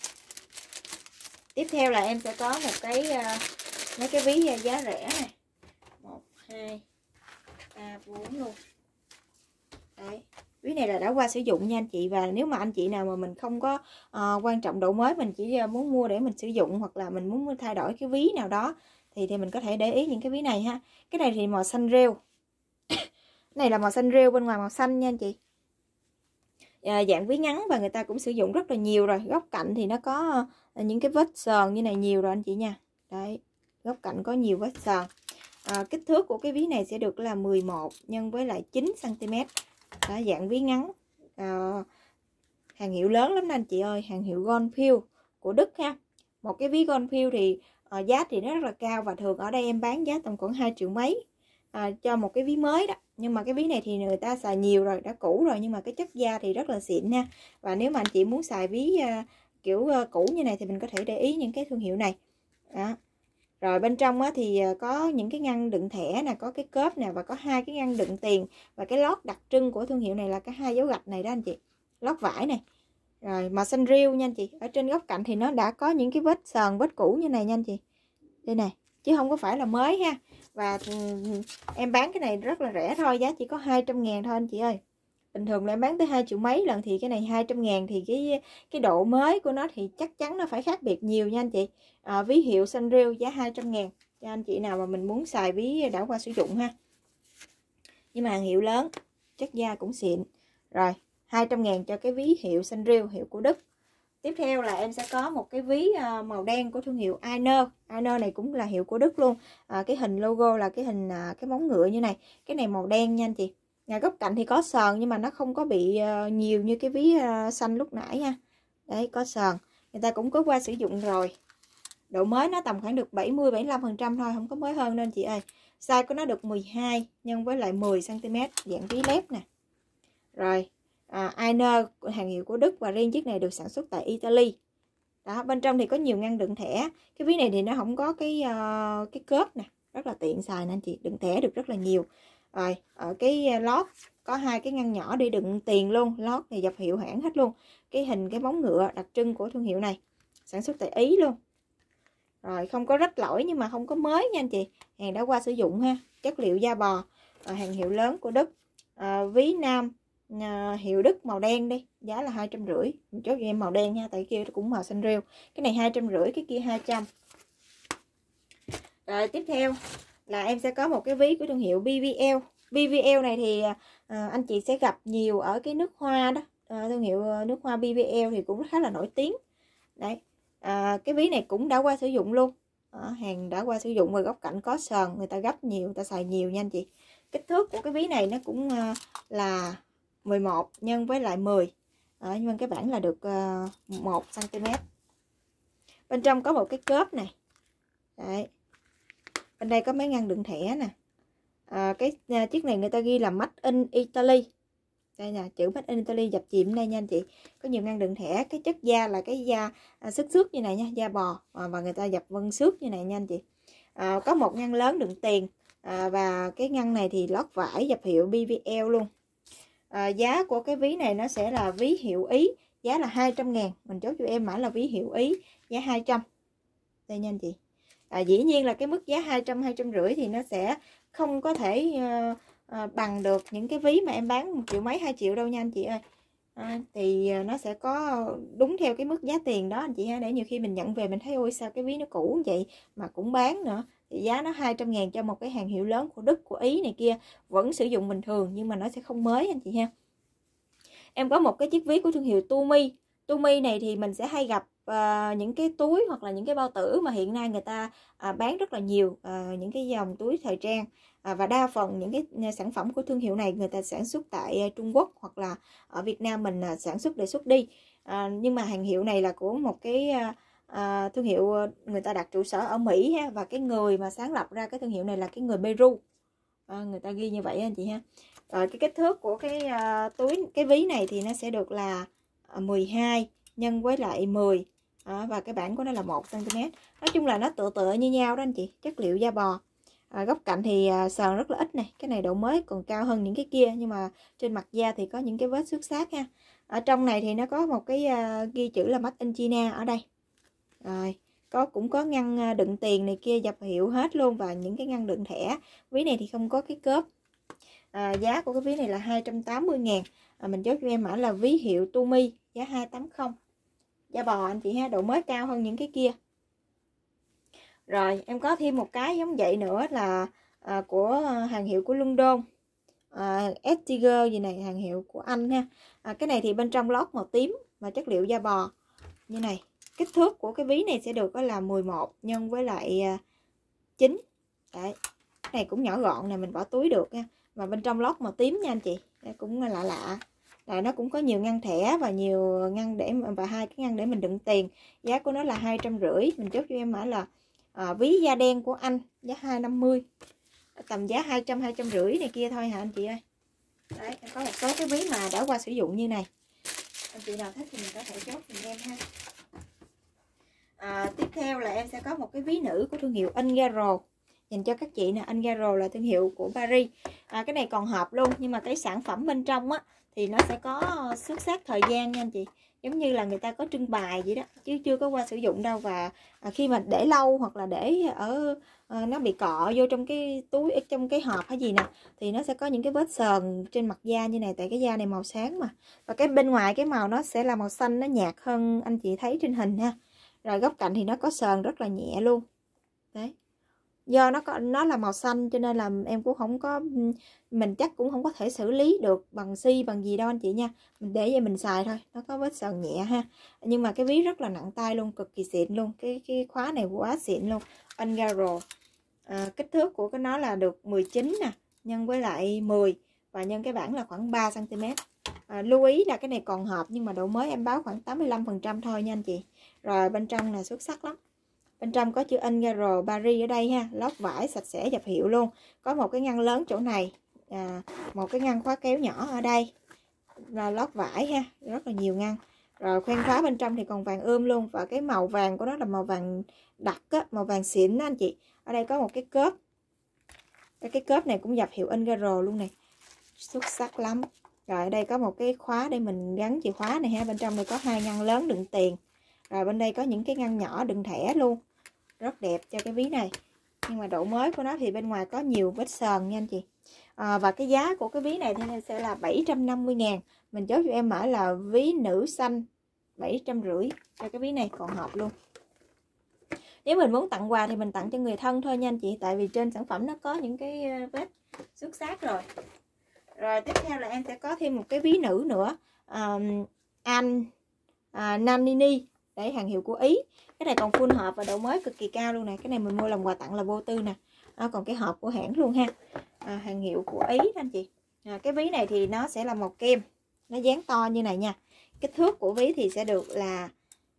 Tiếp theo là em sẽ có một cái uh, mấy cái ví giá rẻ này, một hai ba bốn luôn. Đấy, ví này là đã qua sử dụng nha anh chị. Và nếu mà anh chị nào mà mình không có uh, quan trọng độ mới, mình chỉ muốn mua để mình sử dụng hoặc là mình muốn thay đổi cái ví nào đó thì thì mình có thể để ý những cái ví này ha. Cái này thì màu xanh rêu. Này là màu xanh rêu, bên ngoài màu xanh nha anh chị. À, dạng ví ngắn và người ta cũng sử dụng rất là nhiều rồi. Góc cạnh thì nó có uh, những cái vết sờn như này nhiều rồi anh chị nha. Đấy, góc cạnh có nhiều vết sờn. À, kích thước của cái ví này sẽ được là mười một nhân với lại chín xăng ti mét. Đó, dạng ví ngắn. À, hàng hiệu lớn lắm anh chị ơi, hàng hiệu Goldfield của Đức ha. Một cái ví Goldfield thì uh, giá thì nó rất là cao và thường ở đây em bán giá tầm khoảng hai triệu mấy à, cho một cái ví mới đó. Nhưng mà cái ví này thì người ta xài nhiều rồi, đã cũ rồi, nhưng mà cái chất da thì rất là xịn nha. Và nếu mà anh chị muốn xài ví uh, kiểu uh, cũ như này thì mình có thể để ý những cái thương hiệu này. Đó. Rồi bên trong á, thì có những cái ngăn đựng thẻ nè, có cái cớp nè và có hai cái ngăn đựng tiền. Và cái lót đặc trưng của thương hiệu này là cái hai dấu gạch này đó anh chị. Lót vải này. Rồi màu xanh riêu nha anh chị. Ở trên góc cạnh thì nó đã có những cái vết sờn, vết cũ như này nha anh chị. Đây này, chứ không có phải là mới ha. Và em bán cái này rất là rẻ thôi, giá chỉ có hai trăm ngàn thôi anh chị ơi. Bình thường là em bán tới hai triệu mấy lần, thì cái này hai trăm ngàn thì cái cái độ mới của nó thì chắc chắn nó phải khác biệt nhiều nha anh chị. À, ví hiệu xanh rêu giá hai trăm ngàn cho anh chị nào mà mình muốn xài ví đã qua sử dụng ha. Nhưng mà hàng hiệu lớn, chất da cũng xịn. Rồi, hai trăm ngàn cho cái ví hiệu xanh rêu, hiệu của Đức. Tiếp theo là em sẽ có một cái ví màu đen của thương hiệu Ainer. Ainer này cũng là hiệu của Đức luôn. À, cái hình logo là cái hình cái móng ngựa như này. Cái này màu đen nha anh chị. Nhà góc cạnh thì có sờn nhưng mà nó không có bị uh, nhiều như cái ví uh, xanh lúc nãy nha. Đấy, có sờn. Người ta cũng có qua sử dụng rồi. Độ mới nó tầm khoảng được bảy mươi đến bảy mươi lăm phần trăm thôi, không có mới hơn nên chị ơi. Size của nó được mười hai nhân với lại mười xăng ti mét, dạng ví lép nè. Rồi, à, Ainer hàng hiệu của Đức và riêng chiếc này được sản xuất tại Italy. Đó, bên trong thì có nhiều ngăn đựng thẻ. Cái ví này thì nó không có cái uh, cái cớp nè, rất là tiện xài nên chị đựng thẻ được rất là nhiều. Rồi ở cái lót có hai cái ngăn nhỏ để đựng tiền luôn. Lót này dập hiệu hãng hết luôn. Cái hình cái móng ngựa đặc trưng của thương hiệu này, sản xuất tại Ý luôn. Rồi không có rách lỗi nhưng mà không có mới nha anh chị, hàng đã qua sử dụng ha. Chất liệu da bò, à, hàng hiệu lớn của Đức. À, ví nam à, hiệu Đức màu đen đi, giá là hai trăm rưỡi. Mình chốt cho em màu đen nha, tại kia cũng màu xanh rêu. Cái này hai trăm rưỡi, cái kia hai trăm. Rồi tiếp theo là em sẽ có một cái ví của thương hiệu bê vê lờ. bê vê lờ này thì à, anh chị sẽ gặp nhiều ở cái nước hoa đó. À, thương hiệu nước hoa bê vê lờ thì cũng khá là nổi tiếng. Đấy, à, cái ví này cũng đã qua sử dụng luôn. À, hàng đã qua sử dụng rồi, góc cạnh có sờn, người ta gấp nhiều, người ta xài nhiều nha anh chị. Kích thước của cái ví này nó cũng uh, là mười một nhân với lại mười. À, nhưng mà cái bản là được uh, một xăng ti mét. Bên trong có một cái cớp này. Đấy. Bên đây có mấy ngăn đựng thẻ nè. À, cái uh, chiếc này người ta ghi là Made in Italy. Đây nè, chữ Made in Italy dập chìm đây nha anh chị. Có nhiều ngăn đựng thẻ. Cái chất da là cái da à, xước xước như này nha, da bò, à, và người ta dập vân xước như này nha anh chị. À, có một ngăn lớn đựng tiền, à, và cái ngăn này thì lót vải dập hiệu bê vê lờ luôn. À, giá của cái ví này nó sẽ là ví hiệu Ý, giá là hai trăm ngàn. Mình chốt cho em mã là ví hiệu Ý, giá hai trăm. Đây nha anh chị. À, dĩ nhiên là cái mức giá hai trăm, hai trăm rưỡi thì nó sẽ không có thể uh, À, bằng được những cái ví mà em bán một triệu mấy, hai triệu đâu nha anh chị ơi. À, thì nó sẽ có đúng theo cái mức giá tiền đó anh chị ha. Để nhiều khi mình nhận về mình thấy ôi sao cái ví nó cũ vậy mà cũng bán nữa. Thì giá nó hai trăm ngàn cho một cái hàng hiệu lớn của Đức, của Ý này kia, vẫn sử dụng bình thường nhưng mà nó sẽ không mới anh chị ha. Em có một cái chiếc ví của thương hiệu Tumi. Tumi này thì mình sẽ hay gặp uh, những cái túi hoặc là những cái bao tử mà hiện nay người ta uh, bán rất là nhiều, uh, những cái dòng túi thời trang. À, và đa phần những cái sản phẩm của thương hiệu này người ta sản xuất tại Trung Quốc hoặc là ở Việt Nam mình à, sản xuất để xuất đi. À, nhưng mà hàng hiệu này là của một cái à, thương hiệu người ta đặt trụ sở ở Mỹ ha, và cái người mà sáng lập ra cái thương hiệu này là cái người Peru. À, người ta ghi như vậy anh chị ha. Rồi cái kích thước của cái à, túi cái ví này thì nó sẽ được là mười hai nhân với lại mười. À, và cái bản của nó là một xăng ti mét. Nói chung là nó tựa tựa như nhau đó anh chị, chất liệu da bò. À, góc cạnh thì à, sờn rất là ít này, cái này độ mới còn cao hơn những cái kia, nhưng mà trên mặt da thì có những cái vết xước xát ha. Ở trong này thì nó có một cái à, ghi chữ là Made in China ở đây. Rồi có cũng có ngăn đựng tiền này kia dập hiệu hết luôn, và những cái ngăn đựng thẻ. Ví này thì không có cái cớp. À, giá của cái ví này là hai trăm tám mươi ngàn. À, mình chốt cho em mã là ví hiệu Tumi, giá hai trăm tám mươi. Da bò anh chị ha, độ mới cao hơn những cái kia. Rồi em có thêm một cái giống vậy nữa là à, của hàng hiệu của London, à, Estiger gì này, hàng hiệu của Anh ha. À, cái này thì bên trong lót màu tím và chất liệu da bò như này. Kích thước của cái ví này sẽ được có là mười một nhân với lại chín. Đấy, cái này cũng nhỏ gọn này, mình bỏ túi được nha. Và bên trong lót màu tím nha anh chị. Đây cũng lạ lạ. Rồi nó cũng có nhiều ngăn thẻ và nhiều ngăn để và hai cái ngăn để mình đựng tiền. Giá của nó là hai trăm rưỡi. Mình chốt cho em mã là à, ví da đen của Anh, giá hai trăm năm mươi. Tầm giá hai trăm, hai trăm rưỡi này kia thôi hả anh chị ơi. Đấy, em có một số cái ví mà đã qua sử dụng như này. Anh chị nào thích thì mình có thể chốt giùm em ha. À, tiếp theo là em sẽ có một cái ví nữ của thương hiệu Ungaro dành cho các chị nè. Ungaro là thương hiệu của Paris. À, cái này còn hộp luôn, nhưng mà cái sản phẩm bên trong á thì nó sẽ có xước xát thời gian nha anh chị, giống như là người ta có trưng bày vậy đó, chứ chưa có qua sử dụng đâu. Và à, khi mà để lâu hoặc là để ở à, nó bị cọ vô trong cái túi, trong cái hộp hay gì nè, thì nó sẽ có những cái vết sờn trên mặt da như này, tại cái da này màu sáng mà. Và cái bên ngoài cái màu nó sẽ là màu xanh, nó nhạt hơn anh chị thấy trên hình ha. Rồi góc cạnh thì nó có sờn rất là nhẹ luôn. Đấy, do nó có nó là màu xanh cho nên là em cũng không có, mình chắc cũng không có thể xử lý được bằng xi bằng gì đâu anh chị nha. Mình để vậy mình xài thôi, nó có vết sờn nhẹ ha. Nhưng mà cái ví rất là nặng tay luôn, cực kỳ xịn luôn. Cái cái khóa này quá xịn luôn. Ungaro. À, kích thước của cái nó là được mười chín nè, nhân với lại mười, và nhân cái bản là khoảng ba xăng ti mét. À, lưu ý là cái này còn hộp nhưng mà độ mới em báo khoảng tám mươi lăm phần trăm thôi nha anh chị. Rồi bên trong là xuất sắc lắm. Bên trong có chữ Ungaro Paris ở đây ha, lót vải sạch sẽ dập hiệu luôn. Có một cái ngăn lớn chỗ này, à, một cái ngăn khóa kéo nhỏ ở đây, là lót vải ha, rất là nhiều ngăn. Rồi khoen khóa bên trong thì còn vàng ươm luôn. Và cái màu vàng của nó là màu vàng đặc á, màu vàng xịn đó anh chị. Ở đây có một cái cớp. Cái cớp này cũng dập hiệu Ungaro luôn này. Xuất sắc lắm. Rồi ở đây có một cái khóa để mình gắn chìa khóa này ha. Bên trong này có hai ngăn lớn đựng tiền. Rồi bên đây có những cái ngăn nhỏ đựng thẻ luôn. Rất đẹp cho cái ví này. Nhưng mà độ mới của nó thì bên ngoài có nhiều vết sờn nha anh chị. À, và cái giá của cái ví này thì sẽ là bảy trăm năm mươi ngàn. Mình chốt cho em mã là ví nữ xanh bảy trăm năm mươi cho cái ví này còn hợp luôn. Nếu mình muốn tặng quà thì mình tặng cho người thân thôi nha anh chị. Tại vì trên sản phẩm nó có những cái vết xước xát rồi. Rồi tiếp theo là em sẽ có thêm một cái ví nữ nữa. À, An à, Nannini. Đấy, hàng hiệu của Ý. Cái này còn full hộp và độ mới cực kỳ cao luôn nè. Cái này mình mua làm quà tặng là vô tư nè. À, còn cái hộp của hãng luôn ha. À, hàng hiệu của Ý đó anh chị. À, cái ví này thì nó sẽ là màu kem. Nó dáng to như này nha. Kích thước của ví thì sẽ được là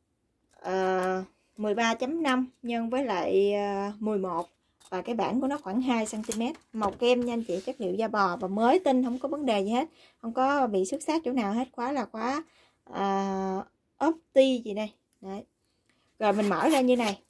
uh, mười ba chấm năm nhân với lại uh, mười một. Và cái bản của nó khoảng hai xăng ti mét. Màu kem nha anh chị. Chất liệu da bò và mới tinh. Không có vấn đề gì hết. Không có bị xước xát chỗ nào hết. Khóa là khóa uh, Opti gì đây. Đấy. Rồi mình mở ra như này.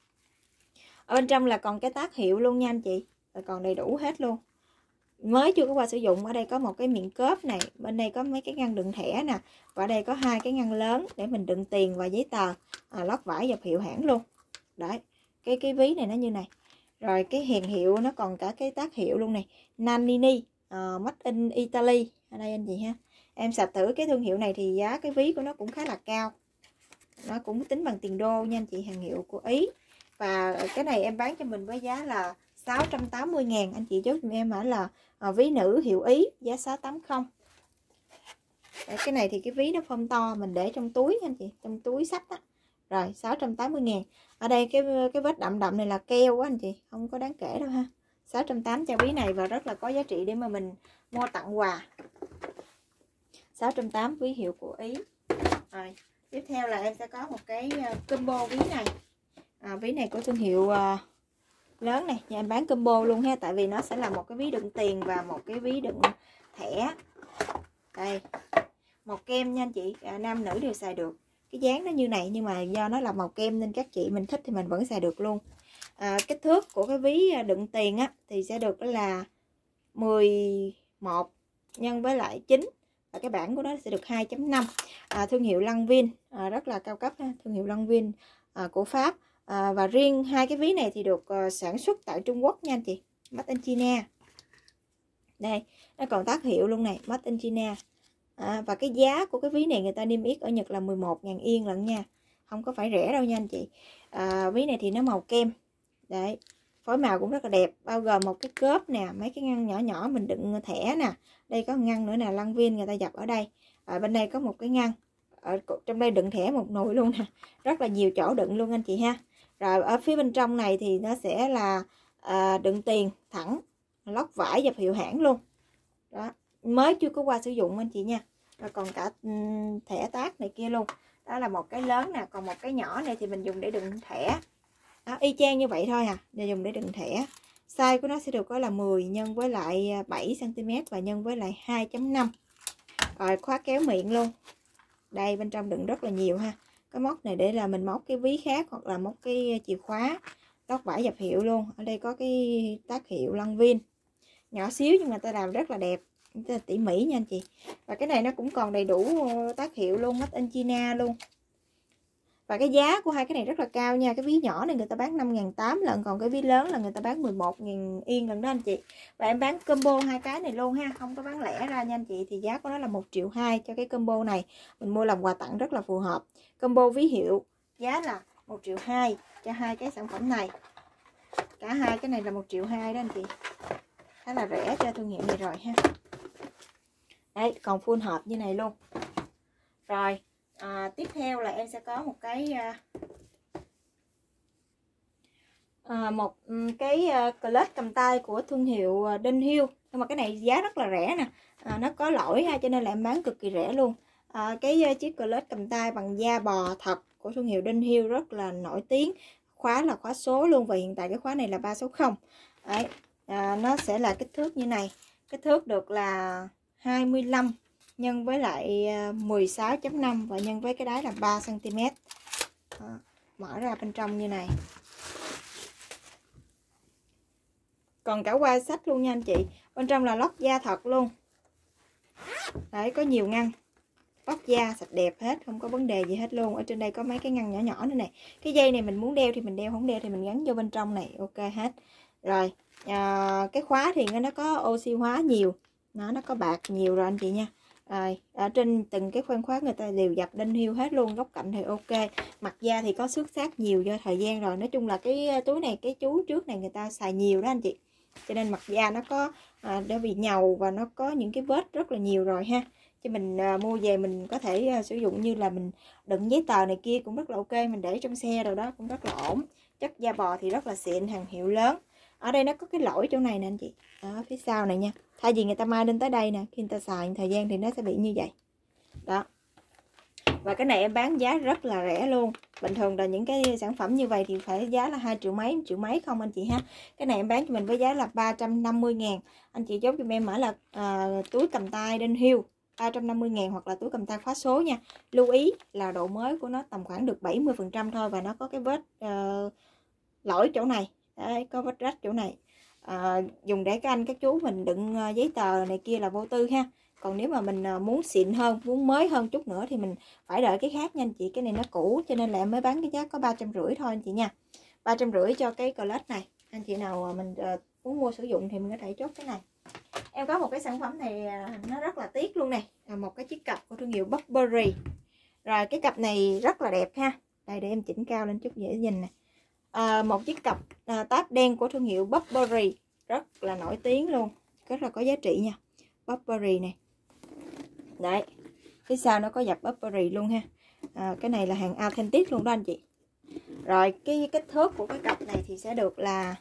Ở bên trong là còn cái tác hiệu luôn nha anh chị. Rồi còn đầy đủ hết luôn. Mới chưa có qua sử dụng. Ở đây có một cái miệng cớp này. Bên đây có mấy cái ngăn đựng thẻ nè. Và ở đây có hai cái ngăn lớn để mình đựng tiền và giấy tờ. À, lót vải dập hiệu hãng luôn. Đấy. Cái cái ví này nó như này. Rồi cái hàng hiệu nó còn cả cái tác hiệu luôn này. Nannini. Uh, Made in Italy. Ở đây anh chị ha. Em sạch thử cái thương hiệu này thì giá cái ví của nó cũng khá là cao. Nó cũng tính bằng tiền đô nha anh chị. Hàng hiệu của Ý. Và cái này em bán cho mình với giá là sáu trăm tám mươi ngàn. Anh chị chốt cho em ở là à, ví nữ hiệu Ý. Giá sáu trăm tám mươi. Đấy, cái này thì cái ví nó phông to. Mình để trong túi anh chị. Trong túi sách á. Rồi sáu trăm tám mươi ngàn. Ở đây cái cái vết đậm đậm này là keo quá anh chị. Không có đáng kể đâu ha. sáu trăm tám mươi cho ví này. Và rất là có giá trị để mà mình mua tặng quà. sáu trăm tám mươi ví hiệu của Ý. Rồi. Tiếp theo là em sẽ có một cái combo ví này. À, ví này của thương hiệu uh, lớn này. Nhà em bán combo luôn ha. Tại vì nó sẽ là một cái ví đựng tiền và một cái ví đựng thẻ. Đây. Màu kem nha anh chị. À, nam nữ đều xài được. Cái dáng nó như này. Nhưng mà do nó là màu kem nên các chị mình thích thì mình vẫn xài được luôn. À, kích thước của cái ví đựng tiền á thì sẽ được là mười một nhân với lại chín. Và cái bản của nó sẽ được hai chấm năm. À, thương hiệu Lanvin. À, rất là cao cấp ha. Thương hiệu Lanvin à, của Pháp. À, và riêng hai cái ví này thì được uh, sản xuất tại Trung Quốc nha anh chị. Made in China. Đây, nó còn tác hiệu luôn này. Made in China. À, và cái giá của cái ví này người ta niêm yết ở Nhật là mười một ngàn yên lận nha. Không có phải rẻ đâu nha anh chị. À, ví này thì nó màu kem. Đấy. Phối màu cũng rất là đẹp. Bao gồm một cái cớp nè. Mấy cái ngăn nhỏ nhỏ mình đựng thẻ nè. Đây có ngăn nữa nè. Lanvin người ta dập ở đây. À, bên đây có một cái ngăn. Ở trong đây đựng thẻ một nồi luôn nè. Rất là nhiều chỗ đựng luôn anh chị ha. Rồi ở phía bên trong này thì nó sẽ là à, đựng tiền thẳng. Lót vải dập hiệu hãng luôn. Đó. Mới chưa có qua sử dụng anh chị nha. Rồi còn cả um, thẻ tác này kia luôn. Đó là một cái lớn nè. Còn một cái nhỏ này thì mình dùng để đựng thẻ. Đó, y chang như vậy thôi à. Để dùng để đựng thẻ. Size của nó sẽ được có là mười nhân với lại bảy xăng ti mét và nhân với lại hai chấm năm. Rồi khóa kéo miệng luôn. Đây bên trong đựng rất là nhiều ha. Cái móc này để là mình móc cái ví khác hoặc là móc cái chìa khóa. Lót vải dập hiệu luôn. Ở đây có cái tác hiệu Lanvin. Nhỏ xíu nhưng mà ta làm rất là đẹp. Rất là tỉ mỉ nha anh chị. Và cái này nó cũng còn đầy đủ tác hiệu luôn. Made in China luôn. Và cái giá của hai cái này rất là cao nha. Cái ví nhỏ này người ta bán năm ngàn tám trăm lần. Còn cái ví lớn là người ta bán mười một ngàn yên lần đó anh chị. Và em bán combo hai cái này luôn ha. Không có bán lẻ ra nha anh chị. Thì giá của nó là một triệu hai cho cái combo này. Mình mua làm quà tặng rất là phù hợp. Combo ví hiệu giá là một triệu hai cho hai cái sản phẩm này. Cả hai cái này là một triệu hai đó anh chị. Khá là rẻ cho thương hiệu này rồi ha. Đấy, còn full hộp như này luôn. Rồi, à, tiếp theo là em sẽ có một cái à, một cái clutch cầm tay của thương hiệu Dunhill. Nhưng mà cái này giá rất là rẻ nè. À, nó có lỗi ha, cho nên là em bán cực kỳ rẻ luôn. À, cái chiếc clutch cầm tay bằng da bò thật của thương hiệu Dunhill rất là nổi tiếng. Khóa là khóa số luôn. Và hiện tại cái khóa này là ba số không. Đấy, à, nó sẽ là kích thước như này. Kích thước được là hai mươi lăm nhân với lại mười sáu chấm năm và nhân với cái đáy là ba xăng ti mét. Đó, mở ra bên trong như này. Còn cả qua sách luôn nha anh chị. Bên trong là lót da thật luôn. Đấy, có nhiều ngăn. Lót da sạch đẹp hết, không có vấn đề gì hết luôn. Ở trên đây có mấy cái ngăn nhỏ nhỏ nữa này. Cái dây này mình muốn đeo thì mình đeo, không đeo thì mình gắn vô bên trong này. Ok hết. Rồi, à, cái khóa thì nó có oxy hóa nhiều. Nó nó có bạc nhiều rồi anh chị nha. Rồi, ở trên từng cái khoen khóa người ta đều dập đinh hiu hết luôn. Góc cạnh thì ok. Mặt da thì có xước sát nhiều do thời gian rồi. Nói chung là cái túi này, cái chú trước này người ta xài nhiều đó anh chị. Cho nên mặt da nó có à, đã bị nhầu và nó có những cái vết rất là nhiều rồi ha. Chứ mình à, mua về mình có thể à, sử dụng như là mình đựng giấy tờ này kia cũng rất là ok. Mình để trong xe rồi đó cũng rất là ổn. Chất da bò thì rất là xịn, hàng hiệu lớn. Ở đây nó có cái lỗi chỗ này nè anh chị. Đó, phía sau này nha. Thay vì người ta mai lên tới đây nè, khi người ta xài thời gian thì nó sẽ bị như vậy. Đó. Và cái này em bán giá rất là rẻ luôn. Bình thường là những cái sản phẩm như vậy thì phải giá là hai triệu mấy, triệu mấy không anh chị ha. Cái này em bán cho mình với giá là ba trăm năm mươi ngàn. Anh chị chốt cho em mở là à, túi cầm tay đinh hiu ba trăm năm mươi ngàn hoặc là túi cầm tay khóa số nha. Lưu ý là độ mới của nó tầm khoảng được bảy mươi phần trăm thôi. Và nó có cái vết uh, lỗi chỗ này. Đấy, có vết rách chỗ này. À, dùng để các anh các chú mình đựng giấy tờ này kia là vô tư ha. Còn nếu mà mình muốn xịn hơn, muốn mới hơn chút nữa thì mình phải đợi cái khác nha anh chị. Cái này nó cũ cho nên là em mới bán cái giá có ba trăm rưỡi thôi anh chị nha. ba trăm rưỡi cho cái clutch này. Anh chị nào mình muốn mua sử dụng thì mình có thể chốt cái này. Em có một cái sản phẩm này nó rất là tiếc luôn này. Một cái chiếc cặp của thương hiệu Burberry. Rồi cái cặp này rất là đẹp ha. Đây để em chỉnh cao lên chút dễ nhìn nè. À, một chiếc cặp à, táp đen của thương hiệu Burberry. Rất là nổi tiếng luôn. Rất là có giá trị nha. Burberry này. Đấy, phía sau nó có dập Burberry luôn ha. À, cái này là hàng authentic luôn đó anh chị. Rồi cái kích thước của cái cặp này thì sẽ được là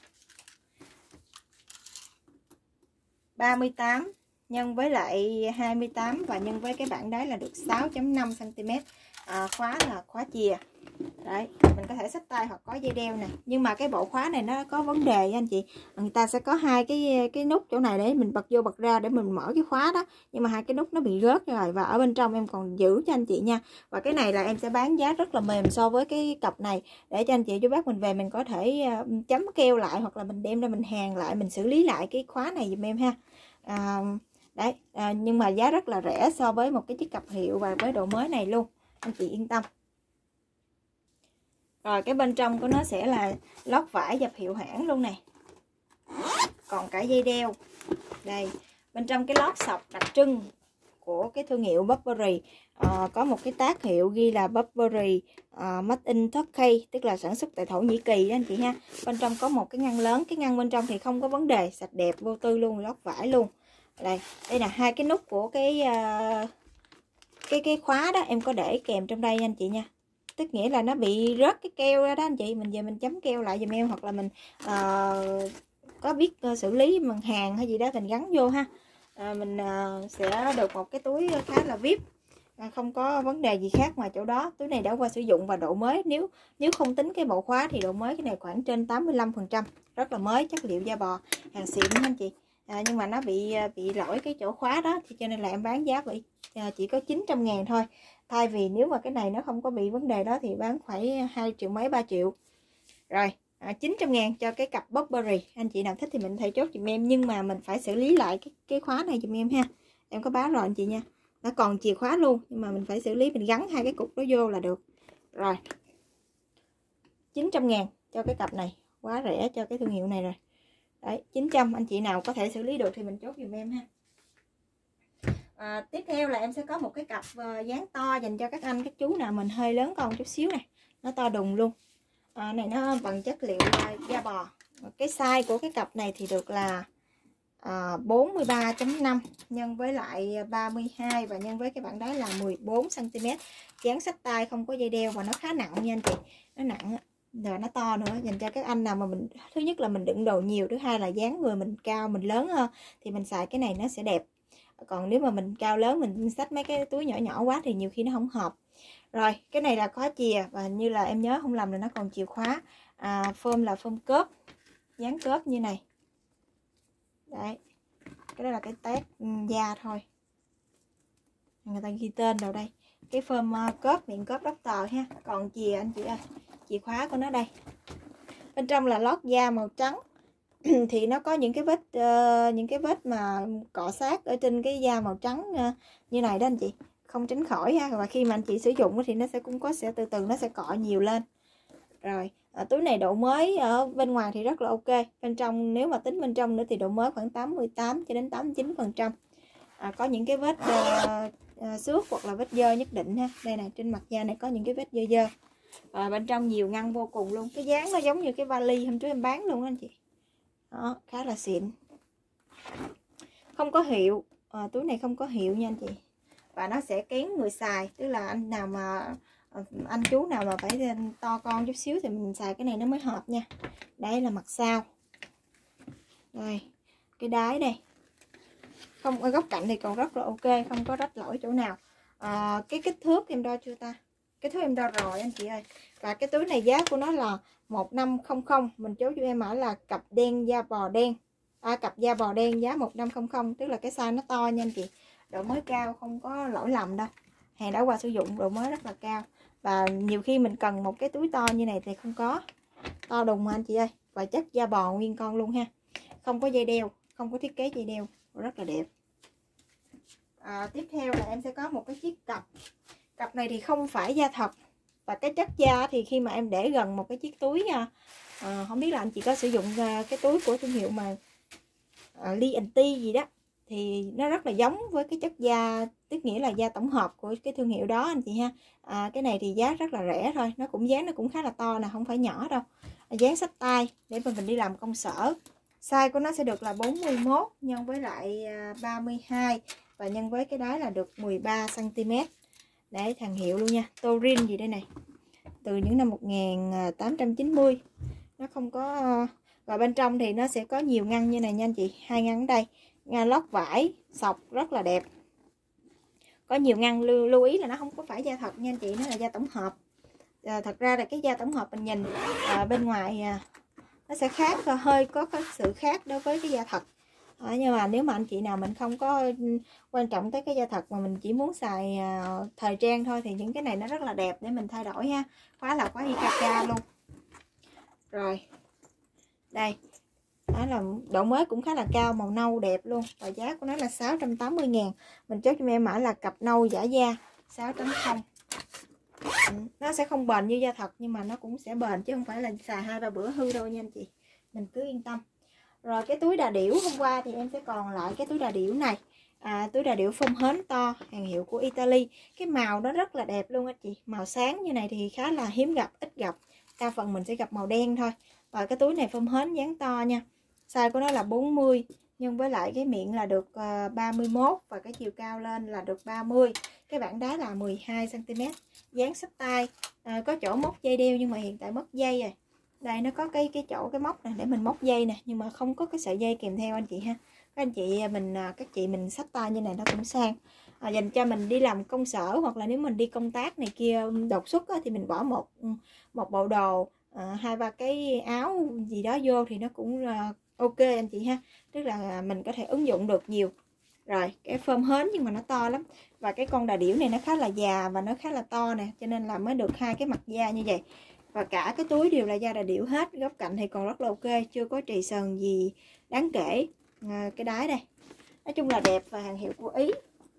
ba mươi tám nhân với lại hai mươi tám và nhân với cái bảng đáy là được sáu chấm năm xăng ti mét. À, khóa là khóa chìa. Đấy, mình có thể xách tay hoặc có dây đeo này. Nhưng mà cái bộ khóa này nó có vấn đề anh chị. Người ta sẽ có hai cái cái nút chỗ này để mình bật vô bật ra để mình mở cái khóa đó. Nhưng mà hai cái nút nó bị rớt rồi và ở bên trong em còn giữ cho anh chị nha. Và cái này là em sẽ bán giá rất là mềm so với cái cặp này để cho anh chị chú bác mình về mình có thể chấm keo lại hoặc là mình đem ra mình hàn lại, mình xử lý lại cái khóa này giùm em ha. À, đấy, à, nhưng mà giá rất là rẻ so với một cái chiếc cặp hiệu và với độ mới này luôn. Anh chị yên tâm. Rồi cái bên trong của nó sẽ là lót vải dập hiệu hãng luôn này. Còn cả dây đeo. Đây, bên trong cái lót sọc đặc trưng của cái thương hiệu Burberry. À, có một cái tag hiệu ghi là Burberry uh, Made in Turkey, tức là sản xuất tại Thổ Nhĩ Kỳ đó anh chị ha. Bên trong có một cái ngăn lớn, cái ngăn bên trong thì không có vấn đề, sạch đẹp vô tư luôn, lót vải luôn. Đây, đây là hai cái nút của cái uh, cái cái khóa đó em có để kèm trong đây anh chị nha. Tức nghĩa là nó bị rớt cái keo ra đó anh chị, mình về mình chấm keo lại giùm em hoặc là mình uh, có biết uh, xử lý bằng hàng hay gì đó mình gắn vô ha. Uh, mình uh, sẽ được một cái túi khá là vi ai pi. À, không có vấn đề gì khác ngoài chỗ đó. Túi này đã qua sử dụng và độ mới, nếu nếu không tính cái bộ khóa thì độ mới cái này khoảng trên tám mươi lăm phần trăm, rất là mới, chất liệu da bò, hàng xịn anh chị. À, nhưng mà nó bị bị lỗi cái chỗ khóa đó thì cho nên là em bán giá vậy à, chỉ có chín trăm ngàn thôi. Thay vì nếu mà cái này nó không có bị vấn đề đó thì bán phải hai triệu mấy, ba triệu. Rồi à, chín trăm ngàn cho cái cặp Burberry. Anh chị nào thích thì mình thể chốt giùm em, nhưng mà mình phải xử lý lại cái, cái khóa này giùm em ha. Em có báo rồi anh chị nha. Nó còn chìa khóa luôn, nhưng mà mình phải xử lý, mình gắn hai cái cục đó vô là được. Rồi chín trăm ngàn cho cái cặp này, quá rẻ cho cái thương hiệu này rồi. Đấy, chín trăm, anh chị nào có thể xử lý được thì mình chốt giùm em ha. À, tiếp theo là em sẽ có một cái cặp uh, dáng to dành cho các anh các chú nào mình hơi lớn con chút xíu này, nó to đùng luôn. À, này nó bằng chất liệu uh, da bò. Cái size của cái cặp này thì được là à, bốn mươi ba chấm năm nhân với lại ba mươi hai và nhân với cái bảng đáy là mười bốn xăng ti mét. Dáng xách tay không có dây đeo và nó khá nặng nha anh chị. Nó nặng rồi nó to nữa, dành cho các anh nào mà mình, thứ nhất là mình đựng đồ nhiều, thứ hai là dáng người mình cao mình lớn hơn thì mình xài cái này nó sẽ đẹp. Còn nếu mà mình cao lớn mình xách mấy cái túi nhỏ nhỏ quá thì nhiều khi nó không hợp. Rồi cái này là khóa chìa và như là em nhớ không lầm là nó còn chìa khóa. À, phơm là phơm cớp, dán cớp như này. Đấy, cái đó là cái tag da thôi. người ta ghi tên vào đây. Cái phơm uh, cớp, miệng cớp Doctor ha. Còn chìa anh chị ơi, chìa khóa của nó đây. Bên trong là lót da màu trắng. Thì nó có những cái vết uh, những cái vết mà cọ sát ở trên cái da màu trắng uh, như này đó anh chị, không tránh khỏi ha. Và khi mà anh chị sử dụng thì nó sẽ cũng có sẽ từ từ nó sẽ cọ nhiều lên. Rồi à, túi này độ mới ở bên ngoài thì rất là ok, bên trong nếu mà tính bên trong nữa thì độ mới khoảng tám mươi tám cho đến tám mươi chín phần trăm. À, có những cái vết uh, uh, xước hoặc là vết dơ nhất định ha. Đây này, trên mặt da này có những cái vết dơ dơ. À, bên trong nhiều ngăn vô cùng luôn. Cái dáng nó giống như cái vali hôm trước em bán luôn anh chị. Đó, khá là xịn. Không có hiệu, à, túi này không có hiệu nha anh chị. Và nó sẽ kén người xài, tức là anh nào mà anh chú nào mà phải to con chút xíu thì mình xài cái này nó mới hợp nha. Đây là mặt sau. Đây, cái đáy đây. Không, ở góc cạnh thì còn rất là ok, không có rách lỗi chỗ nào. À, cái kích thước em đo chưa ta? Cái thước em đo rồi anh chị ơi. Và cái túi này giá của nó là một năm không không. Mình chốt cho em ở là cặp đen da bò đen. À, cặp da bò đen giá một năm không không. Tức là cái size nó to nha anh chị. Độ mới cao, không có lỗi lầm đâu. Hàng đã qua sử dụng, độ mới rất là cao. Và nhiều khi mình cần một cái túi to như này thì không có. To đùng mà anh chị ơi. Và chất da bò nguyên con luôn ha. Không có dây đeo, không có thiết kế dây đeo. Rất là đẹp. À, tiếp theo là em sẽ có một cái chiếc cặp. Cặp này thì không phải da thật. Và cái chất da thì khi mà em để gần một cái chiếc túi nha. À, không biết là anh chị có sử dụng cái túi của thương hiệu mà à, Lee and T gì đó. Thì nó rất là giống với cái chất da, tức nghĩa là da tổng hợp của cái thương hiệu đó anh chị ha. À, cái này thì giá rất là rẻ thôi. Nó cũng dáng nó cũng khá là to nè, không phải nhỏ đâu. Dáng xách tay để mà mình đi làm công sở. Size của nó sẽ được là bốn mươi mốt nhân với lại ba mươi hai. Và nhân với cái đáy là được mười ba xăng ti mét. Để thằng hiệu luôn nha. Torin gì đây này. Từ những năm một nghìn tám trăm chín mươi. Nó không có. Và bên trong thì nó sẽ có nhiều ngăn như này nha anh chị. Hai ngăn ở đây. Ngăn lót vải, sọc rất là đẹp. Có nhiều ngăn, lưu, lưu ý là nó không có phải da thật nha anh chị. Nó là da tổng hợp. À, thật ra là cái da tổng hợp mình nhìn à, bên ngoài à, nó sẽ khác, hơi có cái sự khác đối với cái da thật. À, nhưng mà nếu mà anh chị nào mình không có quan trọng tới cái da thật mà mình chỉ muốn xài à, thời trang thôi thì những cái này nó rất là đẹp để mình thay đổi ha. Khóa là khóa i ca ca luôn. Rồi. Đây. Đó là độ mới cũng khá là cao, màu nâu đẹp luôn. Và giá của nó là sáu trăm tám mươi ngàn. Mình chốt cho em mã là cặp nâu giả da sáu chấm không. Nó sẽ không bền như da thật nhưng mà nó cũng sẽ bền chứ không phải là xài hai ba bữa hư đâu nha anh chị. Mình cứ yên tâm. Rồi cái túi đà điểu hôm qua thì em sẽ còn lại cái túi đà điểu này. À, túi đà điểu phông hến to, hàng hiệu của Italy. Cái màu nó rất là đẹp luôn anh chị. Màu sáng như này thì khá là hiếm gặp, ít gặp. Đa phần mình sẽ gặp màu đen thôi. Và cái túi này phông hến dáng to nha. Size của nó là bốn mươi. Nhưng với lại cái miệng là được ba mươi mốt. Và cái chiều cao lên là được ba mươi. Cái bảng đá là mười hai xăng ti mét. Dáng xách tay. À, có chỗ móc dây đeo nhưng mà hiện tại mất dây rồi. Đây nó có cái cái chỗ cái móc này để mình móc dây nè. Nhưng mà không có cái sợi dây kèm theo anh chị ha. Các anh chị mình các chị mình xách tay như này nó cũng sang. À, dành cho mình đi làm công sở hoặc là nếu mình đi công tác này kia đột xuất á, thì mình bỏ một một bộ đồ à, hai ba cái áo gì đó vô thì nó cũng uh, ok anh chị ha. Tức là mình có thể ứng dụng được nhiều. Rồi cái phơm hến nhưng mà nó to lắm. Và cái con đà điểu này nó khá là già và nó khá là to nè. Cho nên là mới được hai cái mặt da như vậy. Và cả cái túi đều là da đà điểu hết. Góc cạnh thì còn rất là ok. Chưa có trì sờn gì đáng kể. À, cái đáy đây. Nói chung là đẹp và hàng hiệu của Ý.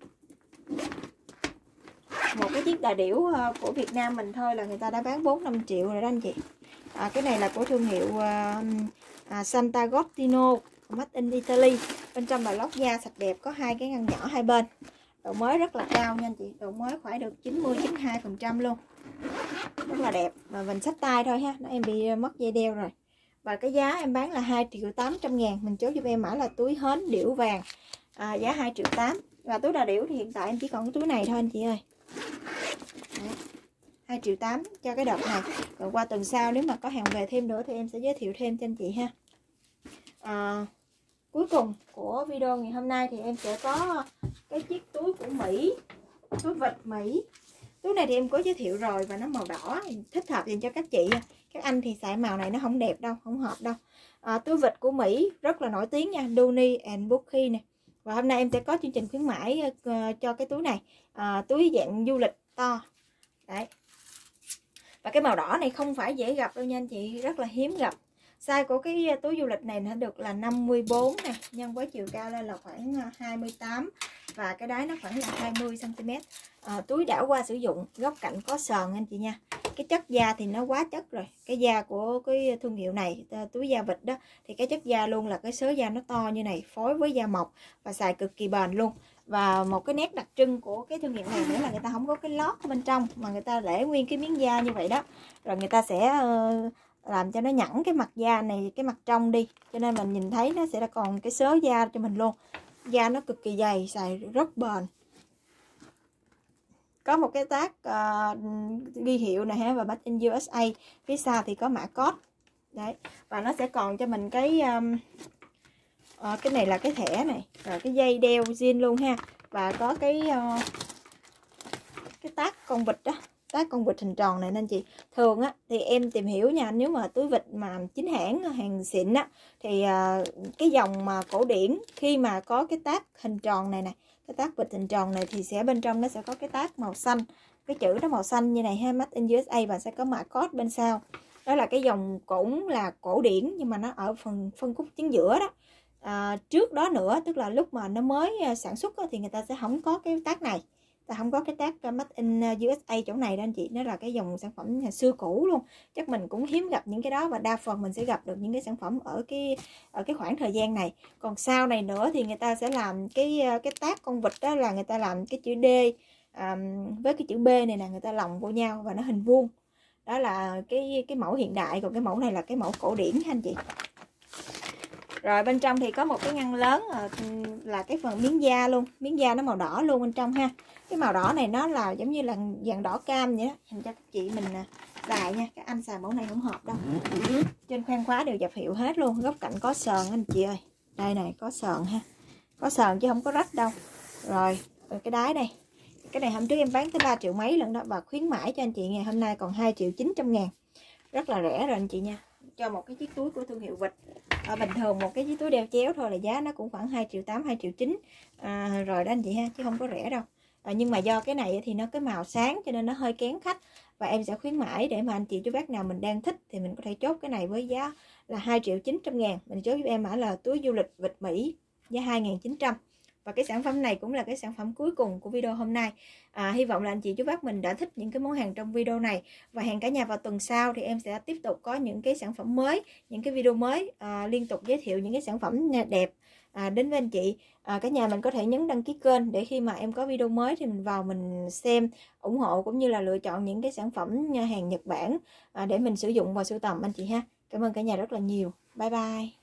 Một cái chiếc đà điểu của Việt Nam mình thôi là người ta đã bán bốn năm triệu rồi đó anh chị. À, cái này là của thương hiệu uh, à, Sant'Agostino, made in Italy. Bên trong là lót da sạch đẹp, có hai cái ngăn nhỏ hai bên. Độ mới rất là cao nha anh chị. Độ mới khoảng được chín mươi đến chín mươi hai phần trăm luôn. Rất là đẹp. Mà mình xách tay thôi ha. Nó em bị mất dây đeo rồi. Và cái giá em bán là hai triệu tám trăm ngàn. Mình chốt giúp em mã là túi hến điểu vàng. À, giá hai triệu tám. Và túi đà điểu thì hiện tại em chỉ còn cái túi này thôi anh chị ơi. Đấy. hai triệu tám cho cái đợt này. Còn qua tuần sau nếu mà có hàng về thêm nữa thì em sẽ giới thiệu thêm cho anh chị ha. À, cuối cùng của video ngày hôm nay thì em sẽ có cái chiếc túi của Mỹ. Túi vịt Mỹ. Túi này thì em có giới thiệu rồi và nó màu đỏ, thích hợp dành cho các chị. Các anh thì xài màu này nó không đẹp đâu, không hợp đâu. À, túi vịt của Mỹ rất là nổi tiếng nha, Dooney and Bourke này. Và hôm nay em sẽ có chương trình khuyến mãi uh, cho cái túi này, uh, túi dạng du lịch to. Đấy. Và cái màu đỏ này không phải dễ gặp đâu nha anh chị, rất là hiếm gặp. Size của cái túi du lịch này nó được là năm mươi bốn nè, nhân với chiều cao lên là khoảng hai mươi tám và cái đáy nó khoảng là hai mươi xăng ti mét. À, túi đã qua sử dụng, góc cạnh có sờn anh chị nha. Cái chất da thì nó quá chất rồi. Cái da của cái thương hiệu này, túi da vịt đó, thì cái chất da luôn là cái xớ da nó to như này, phối với da mộc và xài cực kỳ bền luôn. Và một cái nét đặc trưng của cái thương hiệu này nữa là người ta không có cái lót bên trong mà người ta để nguyên cái miếng da như vậy đó. Rồi người ta sẽ uh, làm cho nó nhẵn cái mặt da này, cái mặt trong đi, cho nên mình nhìn thấy nó sẽ là còn cái xớ da cho mình luôn. Da nó cực kỳ dày, xài rất bền. Có một cái tag uh, ghi hiệu này ha, và Made in u ét a. Phía sau thì có mã code. Đấy. Và nó sẽ còn cho mình cái um, uh, cái này là cái thẻ này, rồi cái dây đeo zin luôn ha. Và có cái uh, cái tag con vịt đó, tag con vịt hình tròn này nên chị. Thường á thì em tìm hiểu nha, nếu mà túi vịt mà chính hãng, hàng xịn á thì uh, cái dòng mà cổ điển khi mà có cái tag hình tròn này nè, cái tag vịt hình tròn này thì sẽ bên trong nó sẽ có cái tag màu xanh, cái chữ đó màu xanh như này ha, Made in u ét a, và sẽ có mã code bên sau. Đó là cái dòng cũng là cổ điển nhưng mà nó ở phần phân khúc chính giữa đó. À, trước đó nữa, tức là lúc mà nó mới sản xuất đó, thì người ta sẽ không có cái tag này, ta không có cái tag Made in u ét a chỗ này đó anh chị. Nó là cái dòng sản phẩm xưa cũ luôn, chắc mình cũng hiếm gặp những cái đó, và đa phần mình sẽ gặp được những cái sản phẩm ở cái ở cái khoảng thời gian này. Còn sau này nữa thì người ta sẽ làm cái cái tag con vịt đó, là người ta làm cái chữ D à, với cái chữ B này nè, người ta lồng vô nhau và nó hình vuông. Đó là cái cái mẫu hiện đại, còn cái mẫu này là cái mẫu cổ điển ha anh chị. Rồi bên trong thì có một cái ngăn lớn là cái phần miếng da luôn, miếng da nó màu đỏ luôn bên trong ha. Cái màu đỏ này nó là giống như là dạng đỏ cam vậy đó, dành cho các chị mình xài nha. Các anh xài mẫu này không hợp đâu. Trên khoang khóa đều dập hiệu hết luôn, góc cạnh có sờn anh chị ơi. Đây này, có sờn ha, có sờn chứ không có rách đâu. Rồi cái đáy đây, cái này hôm trước em bán tới ba triệu mấy lần đó, và khuyến mãi cho anh chị ngày hôm nay còn hai triệu chín trăm ngàn, rất là rẻ rồi anh chị nha. Cho một cái chiếc túi của thương hiệu vịt à, bình thường một cái chiếc túi đeo chéo thôi là giá nó cũng khoảng hai triệu tám, hai triệu chín à, rồi đó anh chị ha, chứ không có rẻ đâu. À, nhưng mà do cái này thì nó cái màu sáng cho nên nó hơi kén khách, và em sẽ khuyến mãi để mà anh chị chú bác nào mình đang thích thì mình có thể chốt cái này với giá là hai triệu chín trăm ngàn. Mình chốt giúp em mã là túi du lịch vịt Mỹ giá hai nghìn chín trăm. Và cái sản phẩm này cũng là cái sản phẩm cuối cùng của video hôm nay. À, hy vọng là anh chị chú bác mình đã thích những cái món hàng trong video này. Và hẹn cả nhà vào tuần sau thì em sẽ tiếp tục có những cái sản phẩm mới, những cái video mới à, liên tục giới thiệu những cái sản phẩm đẹp à, đến với anh chị. À, cả nhà mình có thể nhấn đăng ký kênh để khi mà em có video mới thì mình vào mình xem, ủng hộ cũng như là lựa chọn những cái sản phẩm hàng Nhật Bản à, để mình sử dụng và sưu tầm anh chị ha. Cảm ơn cả nhà rất là nhiều. Bye bye.